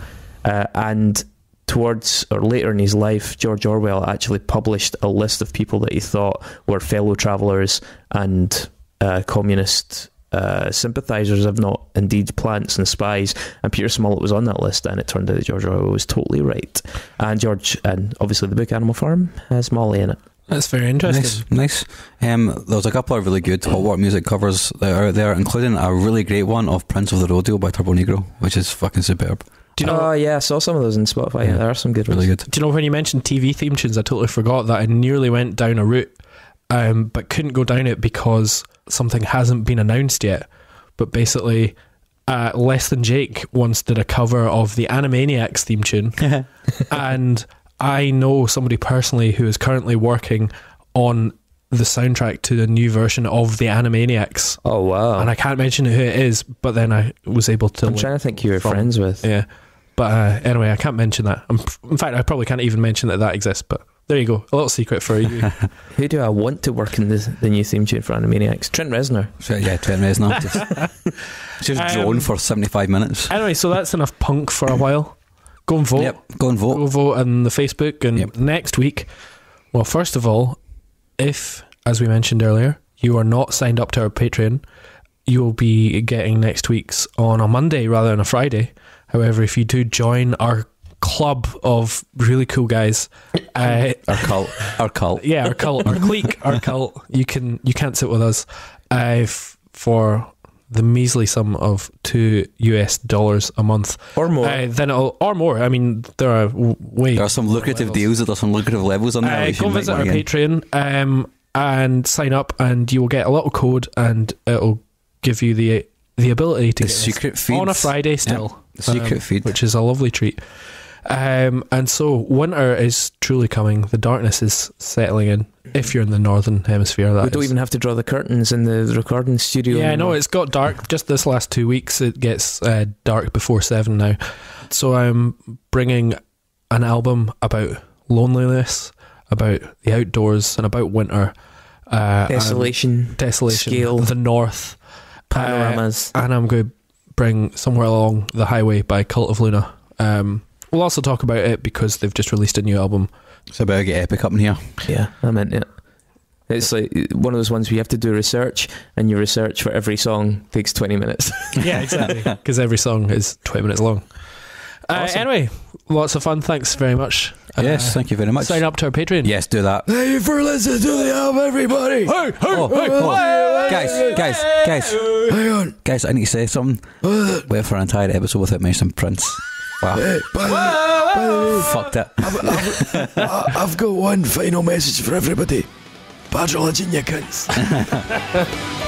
And towards or later in his life, George Orwell actually published a list of people that he thought were fellow travellers and communist sympathisers, if not indeed plants and spies, and Peter Smollett was on that list, and it turned out that George Orwell was totally right. And obviously the book Animal Farm has Molly in it. That's very interesting. Nice. There's a couple of really good hot work music covers that are out there, including a really great one of Prince of the Rodeo by Turbo Negro, which is fucking superb. Do you know? Oh yeah, I saw some of those on Spotify. Yeah, there are some good ones. Really good. Do you know, when you mentioned TV theme tunes, I totally forgot that I nearly went down a route, but couldn't go down it because something hasn't been announced yet. But basically, Less Than Jake once did a cover of the Animaniacs theme tune, and I know somebody personally who is currently working on the soundtrack to the new version of the Animaniacs. Oh wow! And I can't mention who it is, but then I was able to. I'm trying to think who you're friends with. Yeah, but anyway, I can't mention that. In fact, I probably can't even mention that exists. But there you go, a little secret for you. Who do I want to work in the new theme tune for Animaniacs? Trent Reznor. Yeah, Trent Reznor. Just drone for 75 minutes. Anyway, so that's enough punk for a while. Go and vote. Yep, go and vote. Go vote on the Facebook. And next week, well, first of all, if, as we mentioned earlier, you are not signed up to our Patreon, you will be getting next week's on a Monday rather than a Friday. However, if you do join our club of really cool guys, our cult, yeah, our cult, our clique, our cult, you can't sit with us for the measly sum of $2 a month or more. Or more. I mean, there are some lucrative deals. There's some lucrative levels on there. Go visit our Patreon and sign up, and you will get a little code, and it'll give you the ability to get secret feeds on a Friday still. The secret feed, which is a lovely treat. And so winter is truly coming. The darkness is settling in. If you're in the northern hemisphere, we don't even have to draw the curtains in the recording studio. Yeah, no, it's got dark. Just this last 2 weeks, it gets dark before 7 now. So I'm bringing an album about loneliness, about the outdoors, and about winter. Desolation, scale, the north, panoramas, and I'm going to bring Somewhere Along the Highway by Cult of Luna. We'll also talk about it because they've just released a new album. So I better get Epic up in here. Yeah, I meant it. It's like one of those ones where you have to do research, and your research for every song takes 20 minutes. Yeah, exactly. Because every song is 20 minutes long. Awesome. Anyway, lots of fun. Thanks very much. Yes, thank you very much. Sign up to our Patreon. Yes, do that. Thank you for listening to the album, everybody. Guys, hang on, guys, I need to say something. Wait for an entire episode without mentioning Prince. Wow. Hey, fucked it. I've got one final message for everybody. Badger legend, you cunts.